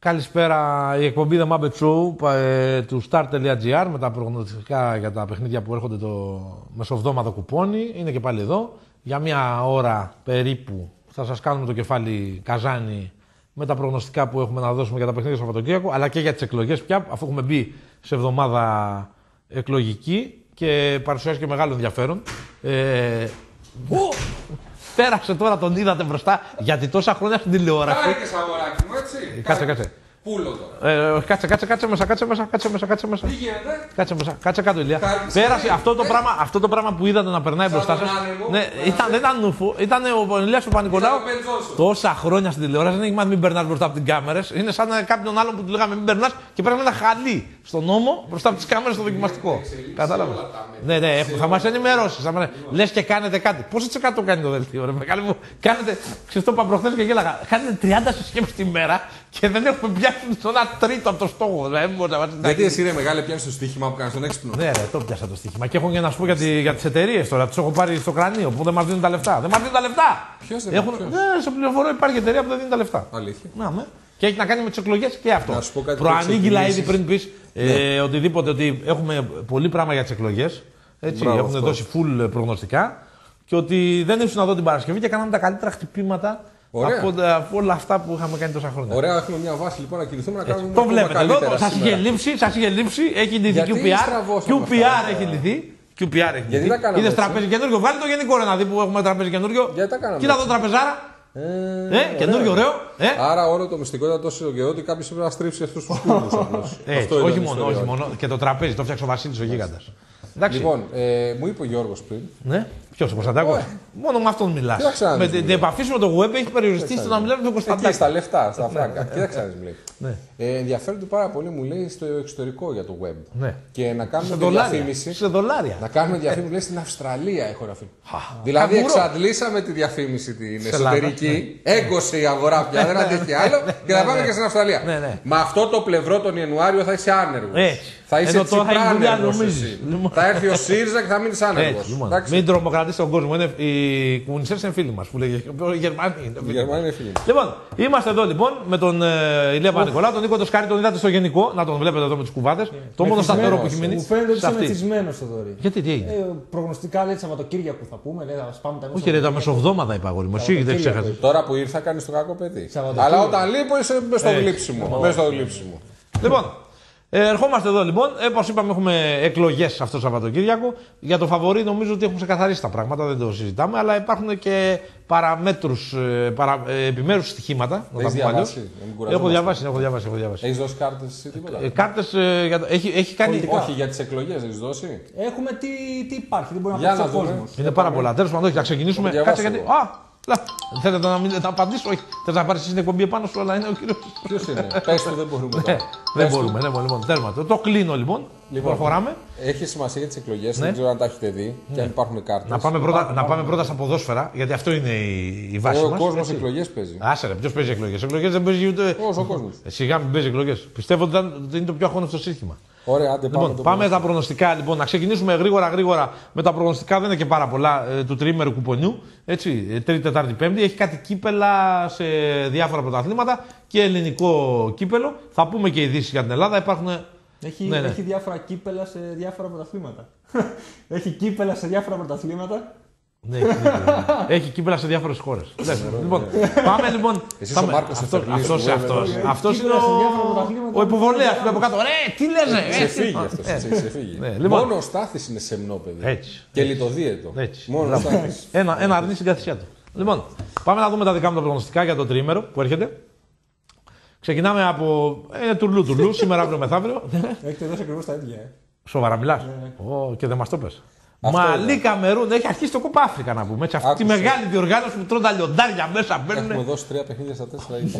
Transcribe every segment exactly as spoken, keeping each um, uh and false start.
Καλησπέρα, η εκπομπή The Muppet Show ε, του Star.gr με τα προγνωστικά για τα παιχνίδια που έρχονται το μεσοβδόμαδο κουπόνι. Είναι και πάλι εδώ. Για μια ώρα περίπου θα σας κάνουμε το κεφάλι Καζάνι με τα προγνωστικά που έχουμε να δώσουμε για τα παιχνίδια του Σαββατοκύριακου, αλλά και για τις εκλογές πια, αφού έχουμε μπει σε εβδομάδα εκλογική και παρουσιάζει και μεγάλο ενδιαφέρον. Ε, Πέρασε τώρα, τον είδατε μπροστά, γιατί τόσα χρόνια στην τηλεόραση. Κάρικες αγοράκι μου, έτσι. Κάτσε, κάτσε. Πούλο τώρα. Ε, κάτσε, κάτσε, κάτσε μέσα, κάτσε μέσα, κάτσε μέσα, κάτσε μέσα. Τι γίνεται. Κάτσε μέσα, κάτσε κάτω, Ηλία. Κάρικες Πέρασε ε, αυτό το, ε, πράγμα, αυτό το πράγμα που είδατε να περνάει σαν μπροστά τον σας. άνεμο, Ναι, ε, ήταν, δεν ήταν νουφού, ήταν ο Ηλίας ο Παπα-Νικολάου. Ήταν ο Μπεντζόσος. Τόσα χρόνια στην τηλεόραση δεν έχει μάθει μην περνάς μπροστά από την κάμερες. Είναι σαν κάποιον άλλον που του λέγαμε μην περνάς και πρέπει ένα χαλί στον νόμο μπροστά από τις κάμερες στο δοκιμαστικό. Κατάλαβε. Ναι, ναι, θα μας ενημερώσεις. Λες και κάνετε κάτι. Πόσο τοις εκατό κάνει το δελτίο, ρε μεγάλη μου. Κάνετε, ξέρεις το είπα προχθές και γέλαγα. Κάνετε τριάντα συσκέψεις τη μέρα και δεν έχουμε πιάσει στο ένα τρίτο από το στόχο. Γιατί εσύ ρε μεγάλε πιάνεις το στοίχημα που κάνεις τον έξυπνο. Ναι, ρε, το πιάσα το στοίχημα. Και έχω και να σου πω για, τη, για τις εταιρείες τώρα. Τις έχω πάρει στο κρανίο που δεν μας δίνουν τα λεφτά. Δεν μας δίνουν τα λεφτά. Ποιος δεν έχουν... Ναι, σε πληροφορώ υπάρχει εταιρεία που δεν δίνει τα λεφτά. Αλήθεια. Να, με. Και έχει να κάνει με τις εκλογές και αυτό. Προανήγγειλα ήδη πριν πεις ναι. ε, οτιδήποτε, ότι έχουμε πολύ πράγμα για τις εκλογές. Έτσι, έχουν αυτό. Δώσει full προγνωστικά. Και ότι δεν ήσουν να δω την Παρασκευή και κάναμε τα καλύτερα χτυπήματα από, από όλα αυτά που είχαμε κάνει τόσα χρόνια. Ωραία, έχουμε μια βάση λοιπόν να κινηθούμε να κάνουμε. Το βλέπετε εδώ, σας είχε λείψει, σας είχε λείψει, έχει λυθεί κιου πι αρ. κιου πι αρ έχει λυθεί. κιου πι αρ έχει λυθεί. Είδες τραπέζι καινούριο, βάλει το γενικό ρε να δει που έχουμε τραπέζι καινούριο. Κοίτα εδώ τραπεζάρα. Ε, ε, καινούριο, ωραίο. Ε. Άρα όλο το μυστικό ήταν τόσο καιρό ότι κάποιος πρέπει να στρίψει αυτούς τους κούμπους απλώς. Όχι μόνο, όχι μόνο. Και το τραπέζι, το φτιάξε ο Βασίλης ο Γίγαντας. Λοιπόν, ε, μου είπε ο Γιώργος πριν. Ναι. Ποιος, ο Κωνσταντάκος? Μόνο με αυτόν μιλάς. Με την επαφή σου με το web έχει περιοριστεί στο να μιλάς με τον Κωνσταντάκο. Εκεί στα λεφτά, στα φράγκα. Κοίταξε να μου λέει. Ε, ενδιαφέρονται πάρα πολύ, μου λέει, στο εξωτερικό για το web. Ναι. Και να κάνουμε σε διαφήμιση. Σε δολάρια. Να κάνουμε διαφήμιση, λέει, στην Αυστραλία έχω γραφεί. Δηλαδή εξαντλήσαμε τη διαφήμιση την εσωτερική. Έγκωσε η αγορά πια, δεν αντέχει άλλο. Και θα πάμε και στην Αυστραλία. Με αυτό το πλευρό τον Ιανουάριο θα είσαι άνεργο. Θα είσαι τσιπράνεργος εσύ. Θα έρθει ο ΣΥΡΙΖΑ και θα μείνεις άνεργος. Μην τρομοκρατήσει τον κόσμο. Οι κομμουνιστές είναι φίλοι μας. Οι Γερμανοί είναι φίλοι. Λοιπόν, είμαστε εδώ λοιπόν με τον Ηλία Παπα-Νικολάου, τον Νίκο Τοσκάρη, τον είδατε στο γενικό. Να τον βλέπετε εδώ με τις κουβάτες. Το μόνο σταθερό που έχει μείνει. Μου φαίνεται ότι είσαι μεθυσμένος το δωρή. Γιατί τι έγινε? Προγνωστικά λέει Σαββατοκύριακο θα πούμε. Θα σπάμε τα όχι, ρε, τα μεσοβδόμαδα είπα αγόρι μου. Εσύ δεν ξέχασες. Τώρα που ήρθα κάνεις το κακό παιδί. Αλλά όταν λείπω είσαι μέσα στο γλύψιμο. Λοιπόν. Ε, ερχόμαστε εδώ λοιπόν. Όπως είπαμε, έχουμε εκλογές αυτό το Σαββατοκύριακο. Για το φαβορί νομίζω ότι έχουν ξεκαθαρίσει τα πράγματα, δεν το συζητάμε. Αλλά υπάρχουν και παραμέτρους, παρα, ε, επιμέρους στοιχήματα. Έχεις διαβάσει? Έχω διαβάσει, έχω διαβάσει, έχω διαβάσει. Έχεις δώσει κάρτες ή τίποτα? Ε, κάρτες, ε, για το, έχει, έχει κάνει. Πολιτικά. Όχι, για τις εκλογές έχεις δώσει. Έχουμε τι, τι υπάρχει, δεν μπορεί να πει ο κόσμος. Είναι πάρα πολλά. Τέλος πάντων, θα ξεκινήσουμε. Κάτσε γιατί. Α, θέλετε να, μην, να απαντήσω, όχι. Θες να πάρεις την εκπομπή επάνω σου, αλλά είναι ο κύριος. Ποιος είναι? Πες του, δεν μπορούμε. Ναι, δεν μπορούμε, ναι, λοιπόν, τέρμα. Το, το κλείνω λοιπόν. Λοιπόν, προχωράμε. Έχει σημασία για τις εκλογές, ναι. Δεν ξέρω αν τα έχετε δει και ναι. Αν υπάρχουν κάρτες. Να πάμε πρώτα, να πάμε πρώτα στα ποδόσφαιρα, γιατί αυτό είναι η, η βάση. Ο μας. Ο κόσμος εκλογές παίζει. Άσε ρε, ποιος παίζει εκλογές? Εκλογές δεν παίζει ούτε. Όσο ο κόσμος. Σιγά μην παίζει εκλογές. Πιστεύω ότι είναι το πιο αγχώνευτο σύστημα. Ωραία, άντε, πάμε, λοιπόν, πάμε τα προγνωστικά. Λοιπόν, να ξεκινήσουμε γρήγορα γρήγορα με τα προγνωστικά. Δεν είναι και πάρα πολλά ε, του τριήμερου κουπονιού. Έτσι, Τρίτη, Τετάρτη, Πέμπτη. Έχει κάτι κύπελα σε διάφορα πρωταθλήματα και ελληνικό κύπελο. Θα πούμε και ειδήσεις για την Ελλάδα. Υπάρχουν. Έχει, ναι, ναι. Έχει διάφορα κύπελα σε διάφορα πρωταθλήματα. Έχει κύπελα σε διάφορα πρωταθλήματα. Ναι, έχει, έχει κύπελα σε διάφορες χώρες. Λοιπόν, πάμε λοιπόν. Εσύ ο Μάρκος αυτός, αυτός, αυτός, αυτός είναι ο, ο υποβολέας που είναι από κάτω. Ρε, τι λες ρε. Ξεφύγει αυτός, ξεφύγει. Μόνο ο Στάθης είναι σεμνό παιδί. Έτσι. Και λιτοδίαιτο. Μόνο ο Στάθης. Ένα αρνή στην καθησιά του. Λοιπόν, πάμε να δούμε τα δικά μου τα προγνωστικά για το τριήμερο που έρχεται. Ξεκινάμε από ε, τουρλού τουρλού, σήμερα, αύριο, μεθαύριο. Έχετε δώσει ακριβώς τα ίδια. Σοβαρά μιλάς. Oh, και δεν μας το πες. Μαλί Καμερούν, έχει αρχίσει το Κόπα Αφρικα να πούμε. Έτσι, αυτή τη μεγάλη διοργάνωση που τρώνε τα λιοντάρια μέσα μπαίνουν. Έχουμε δώσει τρία παιχνίδια στα τέσσερα ίδια.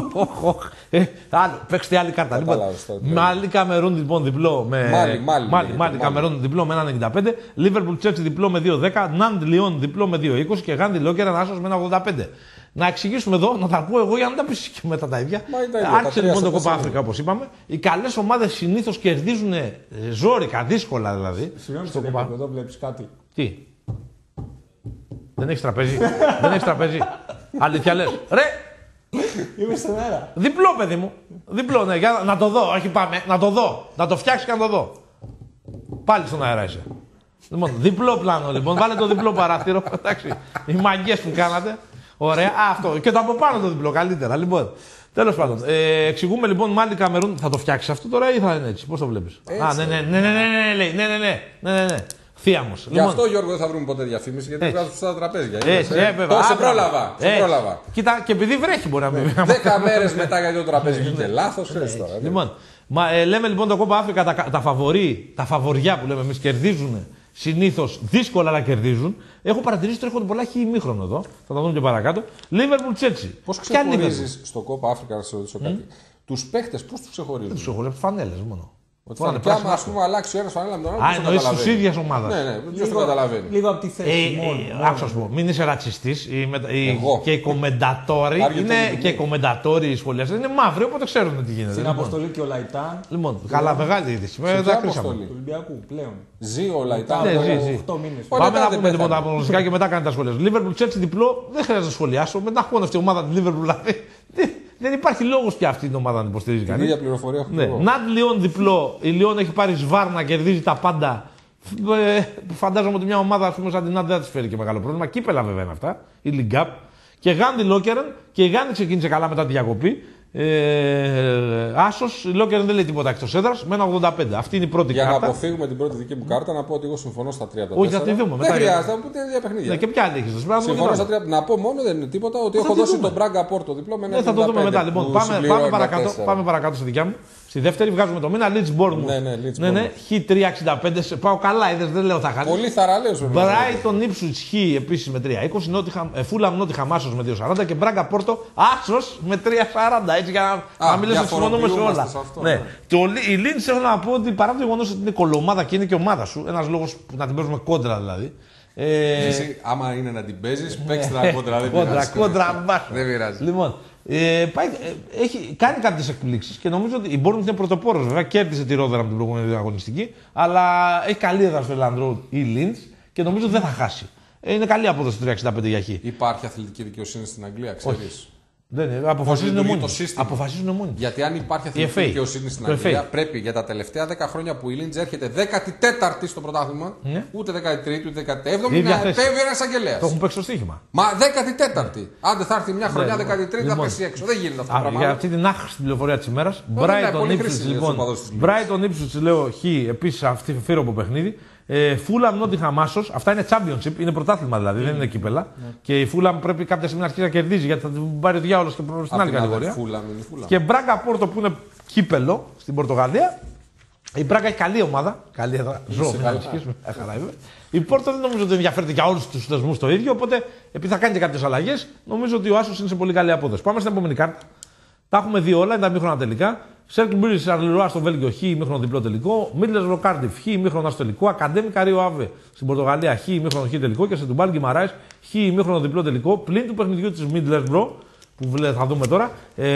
Παίξτε άλλη κάρτα. Λοιπόν, Μαλί Καμερούν λοιπόν διπλό με. Μάλι Καμερούν διπλό με ένα ενενήντα πέντε. Λίβερπουλ Τσέλσι διπλό με δύο δέκα. Ναντ Λιόν διπλό με δύο είκοσι. Και Γάντι Λόκερ άσος με ένα ογδόντα πέντε. Να εξηγήσουμε εδώ, να τα πω εγώ για να τα πεις και μετά τα ίδια. Άρχισε λοιπόν το Κόπα Αφρικα όπως είπαμε. Οι καλές ομάδες συνήθως κερδίζουν ζόρικα, δύσκολα δηλαδή. Συγγνώμη, στο Κόπα εδώ βλέπεις κάτι. Τι. Δεν έχεις τραπέζι. Δεν έχεις τραπέζι. Αλήθεια λες. Ρε! Είμαι στον αέρα. Διπλό, παιδί μου. Διπλό, ναι, για να το δω. Όχι, πάμε. Να το δω. Να το φτιάξει και να το δω. Πάλι στον αέρα είσαι. Λοιπόν, διπλό πλάνο, λοιπόν. Βάλε το διπλό παράθυρο. Εντάξει. Οι μαγκές που κάνατε. Ωραία. Α, αυτό. Και το από πάνω το διπλό, καλύτερα. Λοιπόν. Τέλος πάντων. Ε, εξηγούμε λοιπόν, Μάλι Καμερούν. Θα το φτιάξει αυτό τώρα ή θα είναι έτσι? Πώς το βλέπεις? Α, ναι, ναι, ναι, ναι, ναι, ναι, λέει. Ναι, ναι, ναι, ναι, ναι, ναι. Θείαμος. Γι' αυτό, Γιώργο, δεν θα βρούμε ποτέ διαφήμιση, γιατί βγάζουν στα τραπέζια. Έτσι, ε, βέβαια. Σε πρόλαβα. Σε πρόλαβα. Κοίτα, και επειδή βρέχει μπορεί να μην. Δέκα μέρες μετά, γιατί το τραπέζι βγήκε λάθος. Λοιπόν, μα, ε, λέμε λοιπόν το Κόπα Αφρικα, τα, τα φαβορί, τα φαβοριά που λέμε εμείς κερδίζουν συνήθως, δύσκολα αλλά κερδίζουν. Έχω παρατηρήσει ότι έρχονται πολλά χι ημίχρονο εδώ. Θα τα δούμε και παρακάτω. Λίβερπουλ Τσέλσι. Πώς ξεχωρίζεις στο Κόπα Αφρικα, να σε ρωτήσω κάτι? Τους παίχτες πώς τους ξεχωρίζεις? Τους ξεχωρίζεις φανέλες μόνο. Ότι θα και άμα ας πούμε αλλάξει ο ένας φανέλα με τον άλλο. Α, εννοείς τους ίδιας ομάδας. Ναι, ναι, ποιος το καταλαβαίνει. Λίγο από τη θέση. Άκουσα σου πω, μην είσαι ρατσιστής. Και οι κομμεντατόροι είναι και οι κομμεντατόροι, οι σχολιαστές είναι μαύροι, οπότε ξέρουν τι γίνεται. Στην αποστολή και ο Λαϊτάν. Λοιπόν, καλά, μεγάλη είδηση. Με τα αποστολή του Ολυμπιακού πλέον. Ζει ο Λαϊτάν. Ναι, ζει, ζει. Πάμε να πούμε λοιπόν τα απογνωστικά και μετά κάνει τα σχόλια. Λίβερπουλ Τσέλσι διπλό, δεν χρειάζεται να σχολιάσω. Μετά χώνω αυτή η ομάδα τη Λίβερπουλ. Δεν υπάρχει λόγος πια αυτή την ομάδα να την υποστηρίζει κανείς. Η ίδια πληροφορία έχω. Ναι. Ναντ Λιόν διπλό. Η Λιόν έχει πάρει σβάρ να κερδίζει τα πάντα. Ε, φαντάζομαι ότι μια ομάδα ας πούμε, σαν την Ναντ δεν θα τη φέρει και μεγάλο πρόβλημα. Κύπελα βέβαια είναι αυτά. Η Λιγκάπ. Και Γάντι Λόκερεν. Και η Γάντι ξεκίνησε καλά μετά τη διακοπή. Ε, Άσος, η Λόκερεν δεν λέει τίποτα εκτός έδρας με ένα ογδόντα πέντε. Αυτή είναι η πρώτη για κάρτα. Για να αποφύγουμε την πρώτη δική μου κάρτα, να πω ότι εγώ συμφωνώ στα τρία τα Όχι, θα τη δούμε. Δεν χρειάζεται, θα μου πείτε δύο παιχνίδια. Ναι, και ποια άλλη έχεις? Συμφωνώ στα τρία. Να πω μόνο δεν είναι τίποτα ότι έχω δώσει τον Μπράγκα Πόρτο διπλό με ένα ογδόντα πέντε. Θα το δούμε μετά. Λοιπόν, πάμε, πάμε, παρακάτω, πάμε παρακάτω στη δικιά μου. Στη δεύτερη βγάζουμε το μήνα Leeds Bournemouth. Ναι, ναι, Leeds ναι, ναι. Χ τρία εξήντα πέντε. Πάω καλά, είδες, δεν λέω θα χάσει. Πολύ θαραλέος. Brighton Ipswich Χ επίσης με τρία είκοσι. Fulham Nottingham Άσος με δύο σαράντα και Μπράγκα Πόρτο Άσος με τρία σαράντα. Έτσι για να, να μιλήσω συμφωνούμε σε όλα. Αυτό, ναι. Ναι. Το, η Leeds έχω να πω ότι παρά το γεγονός ότι είναι κολομάδα και είναι και ομάδα σου, ένας λόγος που να την παίζουμε κόντρα δηλαδή. Ε... Εσύ, άμα είναι να την παίζεις, παίξτε τα κόντρα. Δεν κόντρα, κόντρα, δεν πειράζει. Λοιπόν, ε, πάει, ε, έχει κάνει κάποιες εκπλήξεις και νομίζω ότι η Bournemouth είναι πρωτοπόρος. Βέβαια, κέρδισε τη Ρόδερα από την προηγούμενη αγωνιστική, αλλά έχει καλή έδρα στο Elland Road η Leeds και νομίζω ότι δεν θα χάσει. Ε, είναι καλή απόδοση τρία εξήντα πέντε για Χ. Υπάρχει αθλητική δικαιοσύνη στην Αγγλία, ξέρεις? Δεν είναι. Αποφασίζουν μόνοι. Αποφασίζουν μόνοι. Γιατί αν υπάρχει αθλητική δικαιοσύνη στην Αγγλία, πρέπει για τα τελευταία δέκα χρόνια που η Λίντζ έρχεται δέκατη τέταρτη στο πρωτάθλημα, ναι. ούτε δέκατη τρίτη ούτε δέκατη έβδομη, να επέβει ένα εισαγγελέα. Το έχουν παίξει στο στοίχημα. Μα δέκατη τέταρτη. Άντε θα έρθει μια χρονιά δέκατη τρίτη θα πέσει έξω. Δεν γίνεται αυτό το πράγμα. Για αυτή την άχρηστη πληροφορία τη ημέρα. Brighton Ipswich λέω Χ επίση αυτή φύροπο παιχνίδι. Fulham Nottingham Άσος, αυτά είναι championship, είναι πρωτάθλημα δηλαδή, mm. δεν είναι κύπελα. Mm. Και η Fulham πρέπει κάποια στιγμή να αρχίσει να κερδίζει γιατί θα την πάρει ο διάολος και στην άλλη κατηγορία. Και Μπράγκα Πόρτο που είναι κύπελο στην Πορτογαλία. Η Μπράγκα έχει καλή ομάδα. Καλή έδρα. Ζω, μην ανησυχήσουμε. Η Πόρτο δεν νομίζω ότι ενδιαφέρεται για όλους τους θεσμούς το ίδιο. Οπότε επειδή θα κάνει και κάποιες αλλαγές, νομίζω ότι ο Άσος είναι σε πολύ καλή απόδοση. Πάμε στην επόμενη κάρτα. Τα έχουμε δει όλα, είναι τα μήχρονα τελικά. Σέρκλ Μπρίζ Σαρλιρουά στο Βέλγιο Χ, μήχρονο διπλό τελικό. Μίτλεσμπρο Κάρντιφ Χ, μήχρονο στο τελικό. Ακαδέμικα Ρίο Άβε στην Πορτογαλία Χ, μήχρονο Χ τελικό. Και σε Τουμπάλ Γκιμαράης Χ, μήχρονο διπλό τελικό. Πλην του παιχνιδιού τη Μίτλεσμπρο, που θα δούμε τώρα.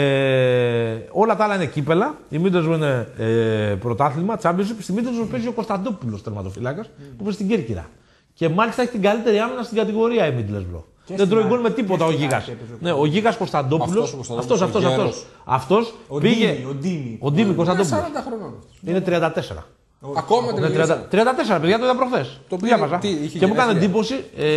Ε, όλα τα άλλα είναι κύπελα. Η Μίτλεσμπρο είναι ε, πρωτάθλημα, Championship. Στη Μίτλεσμπρο παίζει ο Κωνσταντόπουλος τερματοφυλάκας, mm. που παίζει στην Κέρκυρα. Και μάλιστα έχει την καλύτερη άμυνα στην κατηγορία η Μίτλεσμπρο. Δεν τρώει γκολ με τίποτα ο Γίγας. Ναι, ο Γίγας Κωνσταντόπουλος. Αυτός, αυτός, αυτός. Αυτός πήγε. Ο Ντίμη Κωνσταντόπουλος. Είναι τριάντα τέσσερα. Ακόμα τριάντα τέσσερα, παιδιά, το είδα προχθές. Το διάβαζα. Και μου έκανε εντύπωση.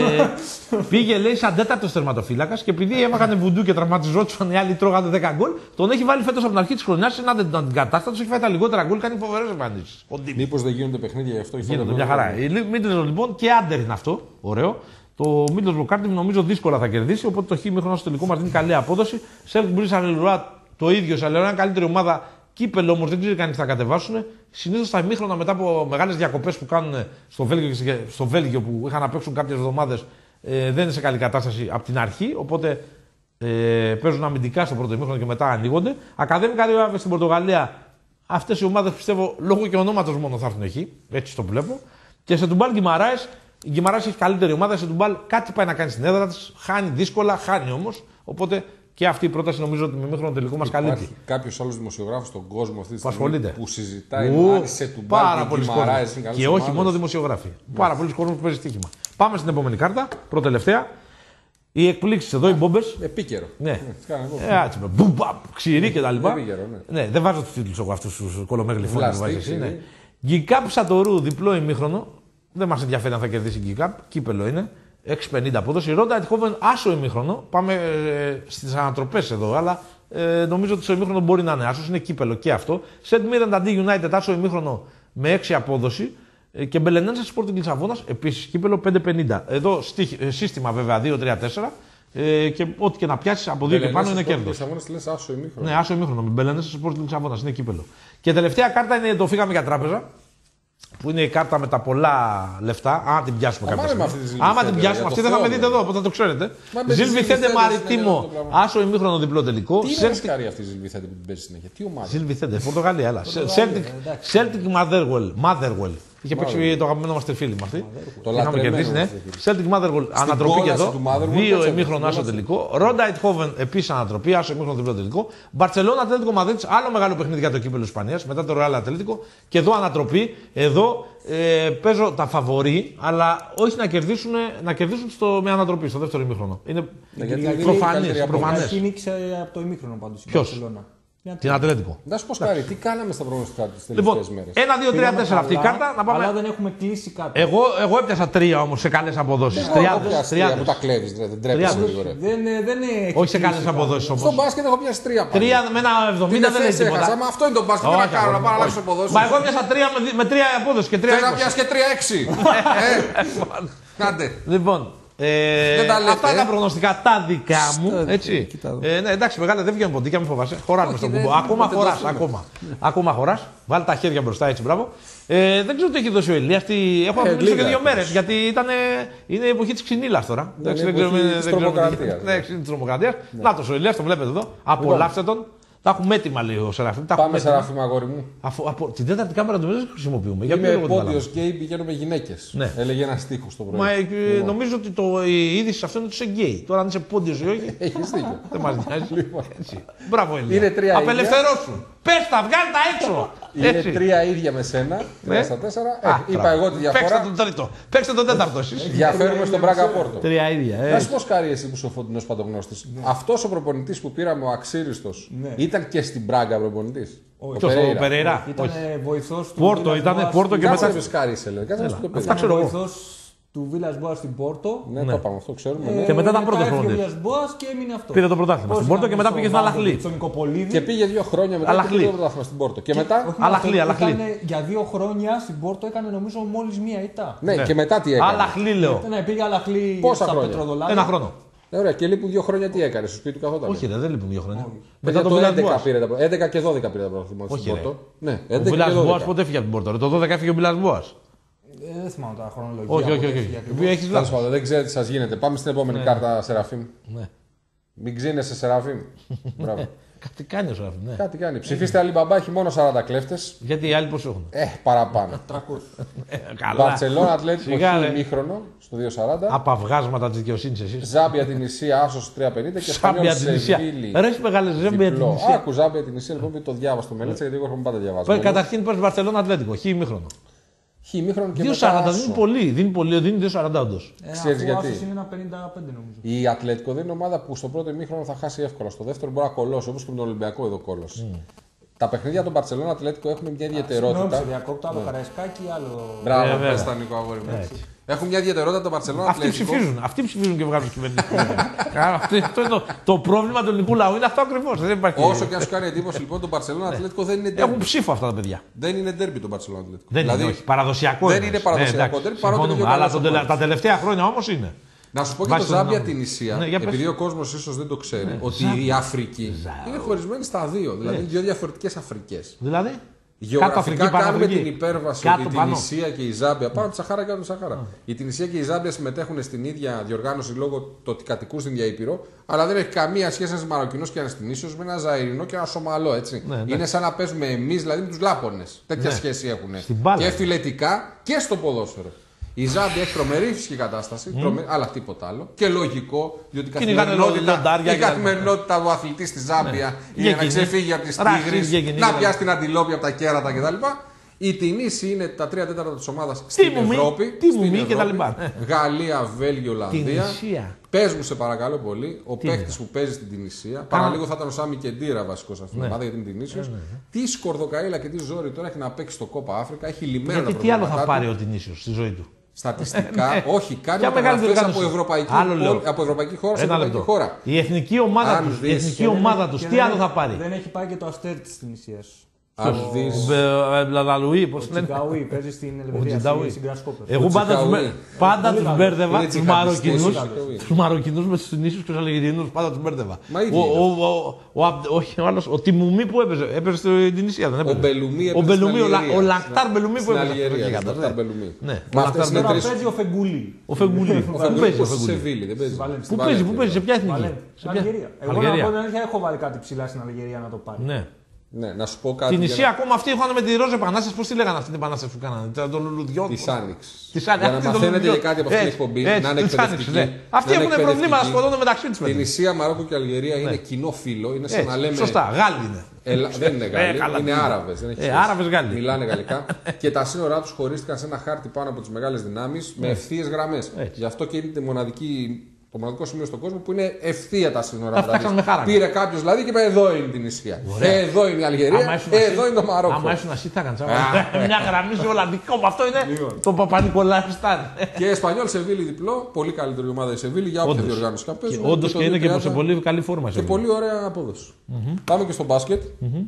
Πήγε, λέει, σαν τέταρτος τερματοφύλακας και επειδή έμαγανε βουντού και τραυματιζόντουσαν οι άλλοι τρώγανε δέκα γκολ, τον έχει βάλει φέτος από την αρχή της χρονιάς σε έναν αντικατάστατο, έχει φάει τα λιγότερα γκολ, κάνει φοβερές εμφανίσεις. Μήπως δεν γίνονται παιχνίδια γι' αυτό? Γίνονται μια χαρά. Η Μίτλεσμπρο λοιπόν και άντερ είναι αυτό. Ωραίο. Το Middlesbrough Cardiff νομίζω δύσκολα θα κερδίσει, οπότε το Χ μήχρονο στο τελικό μας δίνει καλή απόδοση. Σέρκ Μπρίζ Σαρλιρουά το ίδιο, Σαρλιρουά είναι καλύτερη ομάδα. Κύπελο όμως δεν ξέρει κανείς τι θα κατεβάσουν. Συνήθως τα ημίχρονα μετά από μεγάλες διακοπές που κάνουν στο Βέλγιο, και στο Βέλγιο που είχαν να παίξουν κάποιες εβδομάδες ε, δεν είναι σε καλή κατάσταση από την αρχή. Οπότε ε, παίζουν αμυντικά στο πρώτο ημίχρονο και μετά ανοίγονται. Ακαδέμικα Ρίο Άβε στην Πορτογαλία. Αυτές οι ομάδες πιστεύω λόγω και ονόματος μόνο θα έρθουν εκεί. Έτσι το βλέπω. Και σε Τουμπάλ Γκιμαράης. Η Γκιμαράης έχει καλύτερη ομάδα. Σε Τουμπάλ κάτι πάει να κάνει στην έδρα της. Χάνει δύσκολα, χάνει όμως. Οπότε και αυτή η πρόταση νομίζω ότι με μήχρονο τελικό μας καλύπτει. Κάποιος άλλος δημοσιογράφος στον κόσμο αυτή τη στιγμή που, που συζητάει αν σε Τουμπάλ και Γκιμαράης είναι καλή. Και όχι μόνο δημοσιογράφοι. Yeah. Πάρα πολλοί κόσμοι που παίζει στοίχημα. Πάμε στην επόμενη κάρτα. Πρώτη τελευταία. Οι εκπλήξεις εδώ, οι μπόμπες. Επίκαιρο. Ναι. Ε, έτσι, μπουμπαπ, ξηρί και τα λοιπά. Επίκαιρο, ναι. Ναι, δεν βάζω τους τίτλους εγώ αυτούς τους κολομέγλυφώνες που βάζεις εσύ. Ναι. Γκικάπ Σατορού, διπλό ημίχρονο. Δεν μας ενδιαφέρει αν θα κερδίσει η Γκικάπ. Κύπελο είναι. έξι πενήντα απόδοση. Ρόντα Αιτχόβεν, άσο ημίχρονο. Πάμε ε, στις ανατροπές εδώ, αλλά ε, νομίζω ότι στο ημίχρονο μπορεί να είναι άσος. Είναι κύπελο και αυτό. Σεντ Μίραντ αντί United, άσο ημίχρονο με έξι απόδοση. Ε, και Μπελενένσες Sporting Λισαβόνας, επίσης κύπελο πέντε πενήντα. Εδώ στίχ, ε, σύστημα βέβαια δύο τρία τέσσερα. Ε, και ό,τι και να πιάσει από δύο και πάνω είναι κέρδος. Λισαβόνας λες άσο ημίχρονο. Ναι, άσο ημίχρονο. Με Μπελενένσες Sporting Λισαβόνας είναι κύπελο. Και τελευταία κάρτα είναι το φύγαμε για τράπεζα. Που είναι η κάρτα με τα πολλά λεφτά. Αν την πιάσουμε κάποια στιγμή. Άμα την πιάσουμε, αυτή δεν θα με δείτε εδώ, οπότε θα το ξέρετε. Ζιλβιθέντε Μαριτίμο, άσο ημίχρονο διπλό τελικό. Τι είναι σκάρι αυτή η Ζιλβιθέντε που την παίζει συνέχεια. Τι ομάδα. Ζιλβιθέντε, Πορτογαλία, έλα. Celtic Motherwell. Είχε παίξει το αγαπημένο μας τριφύλι με αυτή. Το είχαμε κερδίσει, ναι. Celtic Motherwell, ανατροπή και εδώ. Δύο ημίχρονο άσο τελικό. Ρόντα Αιτχόβεν, επίσης ανατροπή, άσο ημίχρονο διπλό τελικό. Μπαρτσελόνα Ατλέτικο Μαδρίτης, άλλο μεγάλο παιχνίδι για το κύπελλο Ισπανίας, μετά το Ρεάλ Ατλέτικο. Και εδώ ανατροπή. Εδώ ε, παίζω τα φαβορί, αλλά όχι να κερδίσουν, να κερδίσουν στο, με ανατροπή στο δεύτερο ημίχρονο. Είναι προφανές. Νίκησε από το ημίχρονο πάντως. Ποιος? Την Ατλέτικο. Να σου πω κάτι, τι κάναμε στα προγνωστικά τις τελευταίες λοιπόν, μέρες. ένα, δύο, τρία, τέσσερα αυτή η κάρτα. Να πάμε... Αλλά δεν έχουμε κλείσει κάτι. Εγώ, εγώ έπιασα τρία όμως σε καλές αποδόσεις. Τρία που τα κλέβεις, δεν τρέπεσαι λίγο. Όχι σε καλές αποδόσεις όμως. Στο μπάσκετ έχω πιάσει τρία πάλι. Τρία με ένα εβδομήντα δεν έχει τίποτα. Μα αυτό είναι το μπάσκετ, τι να κάνω, να πάω να αλλάξω αποδόσεις. Μα εγώ έπιασα τρία με τρία απόδοση και τρία. Θέλω να πιάσει και τρία έξι. Κάντε. Λοιπόν. Ε, αυτά είναι τα προγνωστικά τα δικά μου. Έτσι. Ε, ναι, εντάξει, μεγάλα δεν βγαίνουν ποντίκια, μην φοβάσαι. Χωράμε στον κουμπό. Ακόμα χωρά. Ακόμα, ακόμα χωρά. Βάλει τα χέρια μπροστά έτσι, μπράβο. Ε, δεν ξέρω τι έχει δώσει ο Ηλίας. Έχω απολύσει και δύο μέρες. Γιατί ήταν, είναι η εποχή τη ξυνήλα τώρα. Δεν ξέρω. Τη τρομοκρατία. Να το ο Ηλίας, το βλέπετε εδώ. Απολαύστε τον. Τα έχουμε έτοιμα, λέει ο Σεραφείμ. Πάμε, Σεραφείμ, αγόρι μου. Αφού, από, την τέταρτη κάμερα του δεν χρησιμοποιούμε. Είμαι πόντιος γκέι, πηγαίνω με γυναίκες. Ναι. Έλεγε ένα στίχο στο πρωί. Μα ε, νομίζω ότι το, η είδηση σε αυτό είναι ότι είσαι γκέι. Τώρα αν είσαι πόντιος ή όχι. Έχεις δίκιο. Δεν μας νοιάζει. Μπράβο, Ηλία. Είναι τρία. Απελευθερώσου. Πες τα, βγάλ' τα έξω. Είναι τρία ίδια με σένα. Τρία στα τέσσερα. Είπα εγώ τη διαφορά. Παίξτε τον τρίτο. Παίξτε τον τέταρτο εσείς. Διαφέρουμε στον Μπράγκα Πόρτο. Τρία ίδια. Να σου πω σκάρι εσύ που είσαι ο φωτεινός παντογνώστης. Αυτός ο προπονητής που πήραμε, ο αξίριστος, ήταν και στην Μπράγκα προπονητής. Ποιος, ο Περέιρα. Ήταν βοηθός του Πόρτο, ήταν Πόρτο και μετά. Αυτά ξέρω εγώ. Του Βίλας Μποάς στην Πόρτο. Ναι, το είπαμε, αυτό ξέρουμε. Και μετά ήταν πρώτος προπονητής. Του Βίλας Μποάς και έμεινε αυτό. Πήρε το πρωτάθλημα στην Πόρτο και μετά πήγε στην Αλαχλή. Και πήγε δύο χρόνια μετά και πήρε το πρωτάθλημα στην Πόρτο. Και μετά. Αλαχλή, Αλαχλή. Για δύο χρόνια στην Πόρτο έκανε νομίζω μόλις μία ήττα. Ναι, και μετά τι έκανε. Αλαχλή λέω. Ναι, πήγε Αλαχλή. Πόσα χρόνια. Ένα χρόνο. Ωραία, και λείπουν δύο χρόνια τι έκανε, στο σπίτι του καθόταν. Όχι, ρε, δεν λείπουν δύο χρόνια. Μετά το έντεκα και δώδεκα πήρε τα πρωταθλήματα στην Πόρτο. Ναι, ο Βίλας Μποάς πότε έφυγε από την Πόρτο. Το δώδεκα έφυγε ο Βίλας Μποάς. Δεν θυμάμαι τα χρονολογία. Όχι, όχι, όχι. Έχεις λάθος. Δεν ξέρετε τι σας γίνεται. Πάμε στην επόμενη κάρτα, Σεραφείμ. Μην ξύνεσαι, Σεραφείμ. Μπράβο. Κάτι κάνει ο Σεραφείμ, ναι. Κάτι κάνει. Ψηφίστε άλλη μπαμπά, έχει μόνο σαράντα κλέφτες. Γιατί οι άλλοι πόσο έχουν. Ε, παραπάνω. Μπαρτσελόνα, Ατλέτικο, ημίχρονο στο δύο σαράντα. Απαυγάσματα τη δικαιοσύνη εσείς. Ζάμπια την Ισία, άσο τρία πενήντα και Σπανιόλ Σεβίλη. Ρε, μεγάλε Ζάμπια την Ισία. Άκου Ζάμπια την Ισία, λοιπόν, το διάβασα το μελέτησα γιατί εγώ έχουμε πάντα διαβάσει. Καταρχήν πα Μπαρτσελόνα Ατλέτικο, χ ημίχρονο. Χ ημίχρονο και δύο σαράντα δίνει πολύ, δίνει πολύ, δίνει δύο σαράντα όντως. Ξέρεις γιατί. Είναι ένα πενήντα πέντε νομίζω. Η Ατλέτικο δεν είναι ομάδα που στο πρώτο ημίχρονο θα χάσει εύκολα. Στο δεύτερο μπορεί να κολώσει, όπως και με τον Ολυμπιακό εδώ κόλωσε. Mm. Τα παιχνίδια των Μπαρτσελόνα Ατλέτικο έχουν μια ιδιαιτερότητα. Συγγνώμη, διακόπτω άλλο Καραϊσκάκι, άλλο. Μπράβο, πες τα Νίκο αγόρι μου. Έχουν μια ιδιαιτερότητα των Μπαρτσελόνα Ατλέτικο. Αυτοί ψηφίζουν, αυτοί ψηφίζουν και βγάζουν κυβέρνηση. Αυτό είναι το, το πρόβλημα του ελληνικού λαού, είναι αυτό ακριβώς. Όσο και αν σου κάνει εντύπωση λοιπόν, το Μπαρτσελόνα Ατλέτικο δεν είναι ντέρμπι. Έχουν ψήφο αυτά τα παιδιά. Δεν είναι ντέρμπι το Μπαρτσελόνα Ατλέτικο. Δεν είναι, όχι, παραδοσιακό. Δεν είναι παραδοσιακό ντέρμπι, παρότι είναι. Αλλά τα τελευταία χρόνια όμως είναι. Να σου πω και το Ζάμπια την Ισία, ναι, επειδή ο κόσμος ίσως δεν το ξέρει, ναι, ότι Ζάμπια. Η Αφρική Ζάμπια. Είναι χωρισμένη στα δύο. Δηλαδή είναι δύο διαφορετικές Αφρικές. Δηλαδή. Γεωγραφικά κάνουμε την υπέρβαση ότι η Τινησία και η Ζάμπια. Πάνω από τη Σαχάρα και από τη Σαχάρα. Mm. Η Τινησία και η Ζάμπια συμμετέχουν στην ίδια διοργάνωση λόγω του ότι κατοικούν στην ίδια Ήπειρο, αλλά δεν έχει καμία σχέση ένα Μαροκινό και ένα Τινήσιο με ένα Ζαϊρινό και ένα Σομαλό. Έτσι. Ναι, είναι σαν να παίζουμε εμεί δηλαδή με του Λάπονες. Τέτοια ναι. σχέση έχουν. Και φιλετικά και στο ποδόσφαιρο. Η Ζάμπια έχει τρομερή φυσική κατάσταση, mm. τρομε... αλλά τίποτα άλλο. Και λογικό, διότι η καθημερινότητα, η καθημερινότητα του αθλητή στη Ζάμπια ναι. είναι να ξεφύγει από τις τίγρεις, να πιάσει την αντιλόπια από τα κέρατα κτλ. Η Τινήση είναι τα τρία τέταρτα της ομάδας στην Ευρώπη. Τι μου μη και τα λοιπά. Γαλλία, Βέλγιο, Ολλανδία. Πες μου, σε παρακαλώ πολύ, ο παίχτης που παίζει στην Τινησία, παραλίγο θα ήταν ο Σάμι Κεντήρα βασικός αυτήν την ομάδα γιατί είναι Τινήσιος. Ναι, ναι, ναι. Τι σκορδοκαΐλα και τι ζόρι τώρα έχει να παίξει στο Κόπα Αφρικα, έχει λυμμένα τα προβλήματά του. Γιατί τι άλλο θα πάρει ο Τινήσιος στη ζωή του. Στατιστικά, όχι, κάνει μεταγραφές από ευρωπαϊκή, από ευρωπαϊκή χώρα σε ευρωπαϊκή χώρα. Η εθνική ομάδα του, η εθνική ομάδα του, τι άλλο θα πάρει. Δεν έχει πάει και το αστέρι της Τινησίας. Ο Μπλαδαλουί, πώς λένε. Ο Τζιγκαουί, παίζει στην Ελβετία, στην Γκρασκόπερ. Εγώ πάντα τους μπέρδευα, τους Μαροκινούς με τους Τινήσιους και τους Αλγερινούς, πάντα τους μπέρδευα. Όχι ο άλλος, ο Τιμουμί που έπαιζε, έπαιζε στην Τινησία, δεν έπαιζε. Ο Μπελουμί, ο Λακτάρ Μπελουμί που έπαιζε. Τώρα παίζει ο Φεγγούλη. Ο Φεγγούλη, πού παίζει ο Φεγγούλη. Πού παίζει, πού παίζει, σε ποια εθνική. Εγώ να πω την αλήθεια, έχω βάλει κάτι ψηλά στην Αλγερία να το πάρει. Ναι, να σου πω κάτι. Την Ισία ακόμα αυτή είχαν με τη Ροζ Επανάσταση. Πώς τη λέγανε αυτή την επανάσταση που κάνανε. Το λουλουδιό. Τη Άνοιξ. Για να μαθαίνετε για κάτι από αυτή την εκπομπή. Να είναι εκπαιδευτική. Αυτοί έχουν προβλήματα, σκοτώνουν μεταξύ του. Την Ισία, Μαρόκο και Αλγερία είναι κοινό φύλλο. Είναι σαν να λέμε. Σωστά, Γάλλοι είναι. Δεν είναι Γάλλοι, είναι Άραβες. Άραβες Γάλλοι. Μιλάνε γαλλικά. Και τα σύνορά του χωρίστηκαν σε ένα χάρτη πάνω από τι μεγάλε δυνάμει με ευθείες γραμμές. Γι' αυτό και είναι μοναδική. Το μοναδικό σημείο στον κόσμο που είναι ευθεία τα σύνορα. Δηλαδή. Πήρε κάποιο δηλαδή και είπε: εδώ είναι την Ισία. Εδώ είναι η Αλγερία. Εδώ είναι το Μαρόκο. Αν ήσουν εσύ, θα έκανε. Μια γραμμή σε Ολλανδικό. Αυτό είναι το Παπα-Νικολάου-Στάν. Και Εσπανιόλ Σεβίλη διπλό. Πολύ καλύτερη ομάδα η Σεβίλη για όποια διοργάνωση και παίζει. Όντω και είναι και σε πολύ καλή φόρμα. Και πολύ ωραία απόδοση. Πάμε και στο μπάσκετ.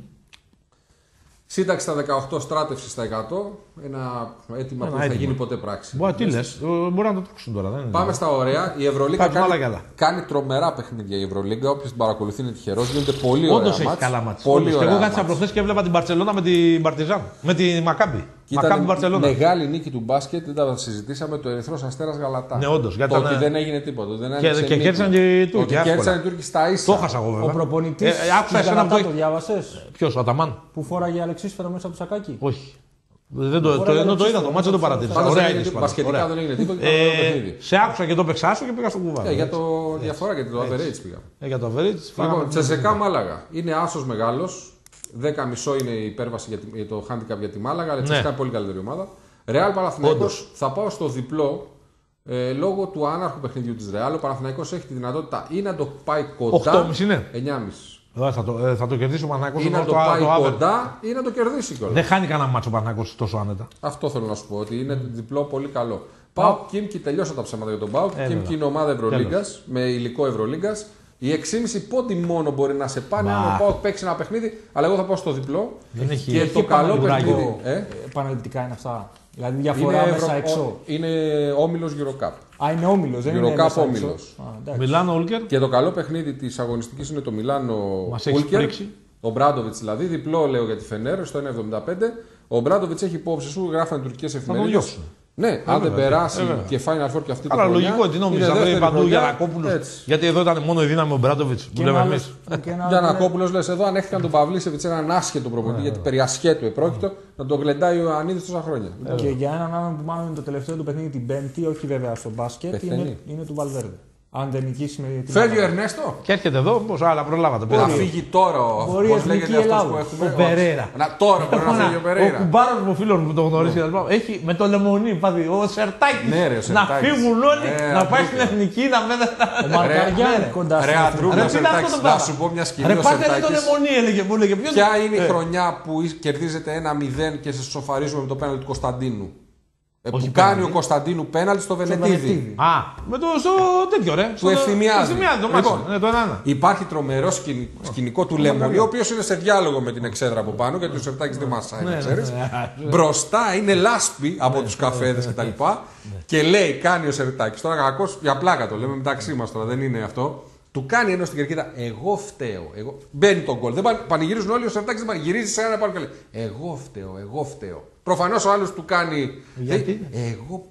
Σύνταξη στα δεκαοκτώ, στράτευση στα εκατό. Ένα αίτημα που δεν θα γίνει ποτέ πράξη. Μπορεί, τι λες, μπορεί να το τρώξουν τώρα. Δεν Πάμε στα ωραία. Η Ευρωλίγκα κάνει, κάνει τρομερά παιχνίδια. Η Ευρωλίγκα, όποιος την παρακολουθεί είναι τυχερός. Γίνονται πολύ ωραία. Όντως έχει καλά μάτς. Εγώ κάτσα προχθές και έβλεπα την Μπαρτσελόνα με την Παρτιζάν. Με τη Μακάμπι. Ήταν μεγάλη νίκη του μπάσκετ, δεν τα συζητήσαμε, το Ερυθρός Αστέρας Γαλατά. Ναι, όντως. Το ότι δεν έγινε τίποτα. Δεν και και κέρδισαν και οι Τούρκοι. Κέρδισαν οι Τούρκοι στα ίσα. Το χάσα εγώ βέβαια. Ο προπονητής το διάβασες. Ποιος, ο Αταμάν. Που φόραγε Αλεξίσφαιρο μέσα από το σακάκι. Όχι. Δεν το, το, το, το είδα, το μάτσο δεν το παρατήρησα. Ωραία είναι. Μπασκετικά δεν έγινε τίποτα. Ε, σε άκουσα και το παίξάσω και πήγα στο κουβά. Ε, για το διαφορά και το average πήγα. Ε, για το average. Λοιπόν, Τσεσεκά Μάλαγα. Είναι άσος μεγάλος. δέκα κόμμα πέντε είναι η υπέρβαση για το handicap για τη Μάλαγα. Αλλά Τσεσεκά είναι πολύ καλύτερη ομάδα. Ρεάλ Παναθηναϊκός, θα πάω στο διπλό ε, λόγω του άναρχου παιχνιδιού της Ρεάλ. Ο Παναθηναϊκός έχει τη δυνατότητα ή να το πάει κοντά. οκτώ κόμμα πέντε είναι. εννιά κόμμα πέντε. Ε, θα, το, ε, θα το κερδίσει ο Παναθηναϊκός. Ή να το, το πάει το κοντά ή να το κερδίσει κιόλας. Δεν χάνει κανένα μάτσο ο Παναθηναϊκός τόσο άνετα. Αυτό θέλω να σου πω. Ότι είναι διπλό πολύ καλό. Πάω Κίμκι, τελειώσα τα ψέματα για τον Πάο. Κίμκι είναι ομάδα Ευρωλίγκας με υλικό Ευρωλίγκας. Οι έξι κόμμα πέντε πόντι μόνο μπορεί να σε πάνε αν ο Πάο παίξει ένα παιχνίδι. Αλλά εγώ θα πάω στο διπλό. Δεν έχει, και έχει το καλό παιχνίδι. Ε? Επαναληπτικά είναι αυτά. Δηλαδή διαφορά είναι μέσα ευρω... έξω. Είναι όμιλος Eurocup. Α, είναι όμιλος, δεν είναι Eurocup όμιλος. Μιλάνο Ούλκερ. Και το καλό παιχνίδι της αγωνιστικής είναι το Μιλάνο Ούλκερ. Ο Μπράντοβιτς δηλαδή, διπλό λέω για τη Φενέρ στο ένα κόμμα εβδομήντα πέντε. Ο Μπράντοβιτς έχει υπόψη σου, γράφανε τουρκικές εφημερίδες. Ναι, αν δεν περάσει και Final Four και αυτή τη χρονιά. Αλλά λογικό, τι νόμιζα, θα παντού Γιαννακόπουλος. Γιατί εδώ ήταν μόνο η δύναμη ο Μπράντοβιτς που λέμε εμείς. Γιαννακόπουλος λες, εδώ ανέχτηκαν τον Παυλίσεβιτς, έναν άσχετο προπονητή, γιατί περί ασχέτου επρόκειτο να τον γλεντάει ο Ιωαννίδης τόσα χρόνια. Και για έναν άλλον που μάλλον είναι το τελευταίο του παιχνίδι την Πέμπτη, όχι βέβαια στο μπάσκετ, είναι του Βαλβέρντε. Αν δεν νικήσει με την. Φεύγει ο Ερνέστο. Και έρχεται εδώ, πώς άλλα προλάβατε. Θα φύγει τώρα ο Πώς λέγεται αυτός που έχουμε. Ο Περέρα. Τώρα μπορεί να φύγει ο Περέρα. Ο κουμπάρος μου, φίλος μου, το γνωρίζει. Έχει με το λεμονί πάθει. Ο Σερτάκης. Να φύγουν όλοι, να πάει στην εθνική, να μένει. Ο Μαρκαριάν κοντά στην εθνική. Να σου πω μια σκηνή. Ο Σερτάκης. Ποια είναι η χρονιά που κερδίζετε ένα μηδέν και σε σοφαρίζουμε με το πέναλτι του Κωνσταντίνου. Ε, που κάνει πέναλτι. Ο Κωνσταντίνου πέναλτι στο Βενετίδη. Α, με το στο τέτοιο ρε. Του ευθυμιάζει. Λοιπόν, ναι, το ένα. Υπάρχει τρομερό σκηνικό, σκηνικό του Λεμονί, ο οποίος είναι σε διάλογο με την εξέδρα από πάνω, γιατί ο Σερτάκης δεν μασάει, να ξέρεις. Μπροστά είναι λάσπη από τους καφέδες κτλ. Και λέει, κάνει ο Σερτάκης. Τώρα κακός, για πλάκα το λέμε μεταξύ μας τώρα, δεν είναι αυτό. Του κάνει ενώ στην κερκίδα, εγώ φταίω. Εγώ... Μπαίνει τον γκολ. Δεν πανηγυρίζουν όλοι, ο Σερτάκης δεν πανηγυρίζει σε ένα πάνω και λέει, εγώ φταίω, εγώ φταίω. Προφανώς ο άλλος του κάνει. Γιατί? Εγώ.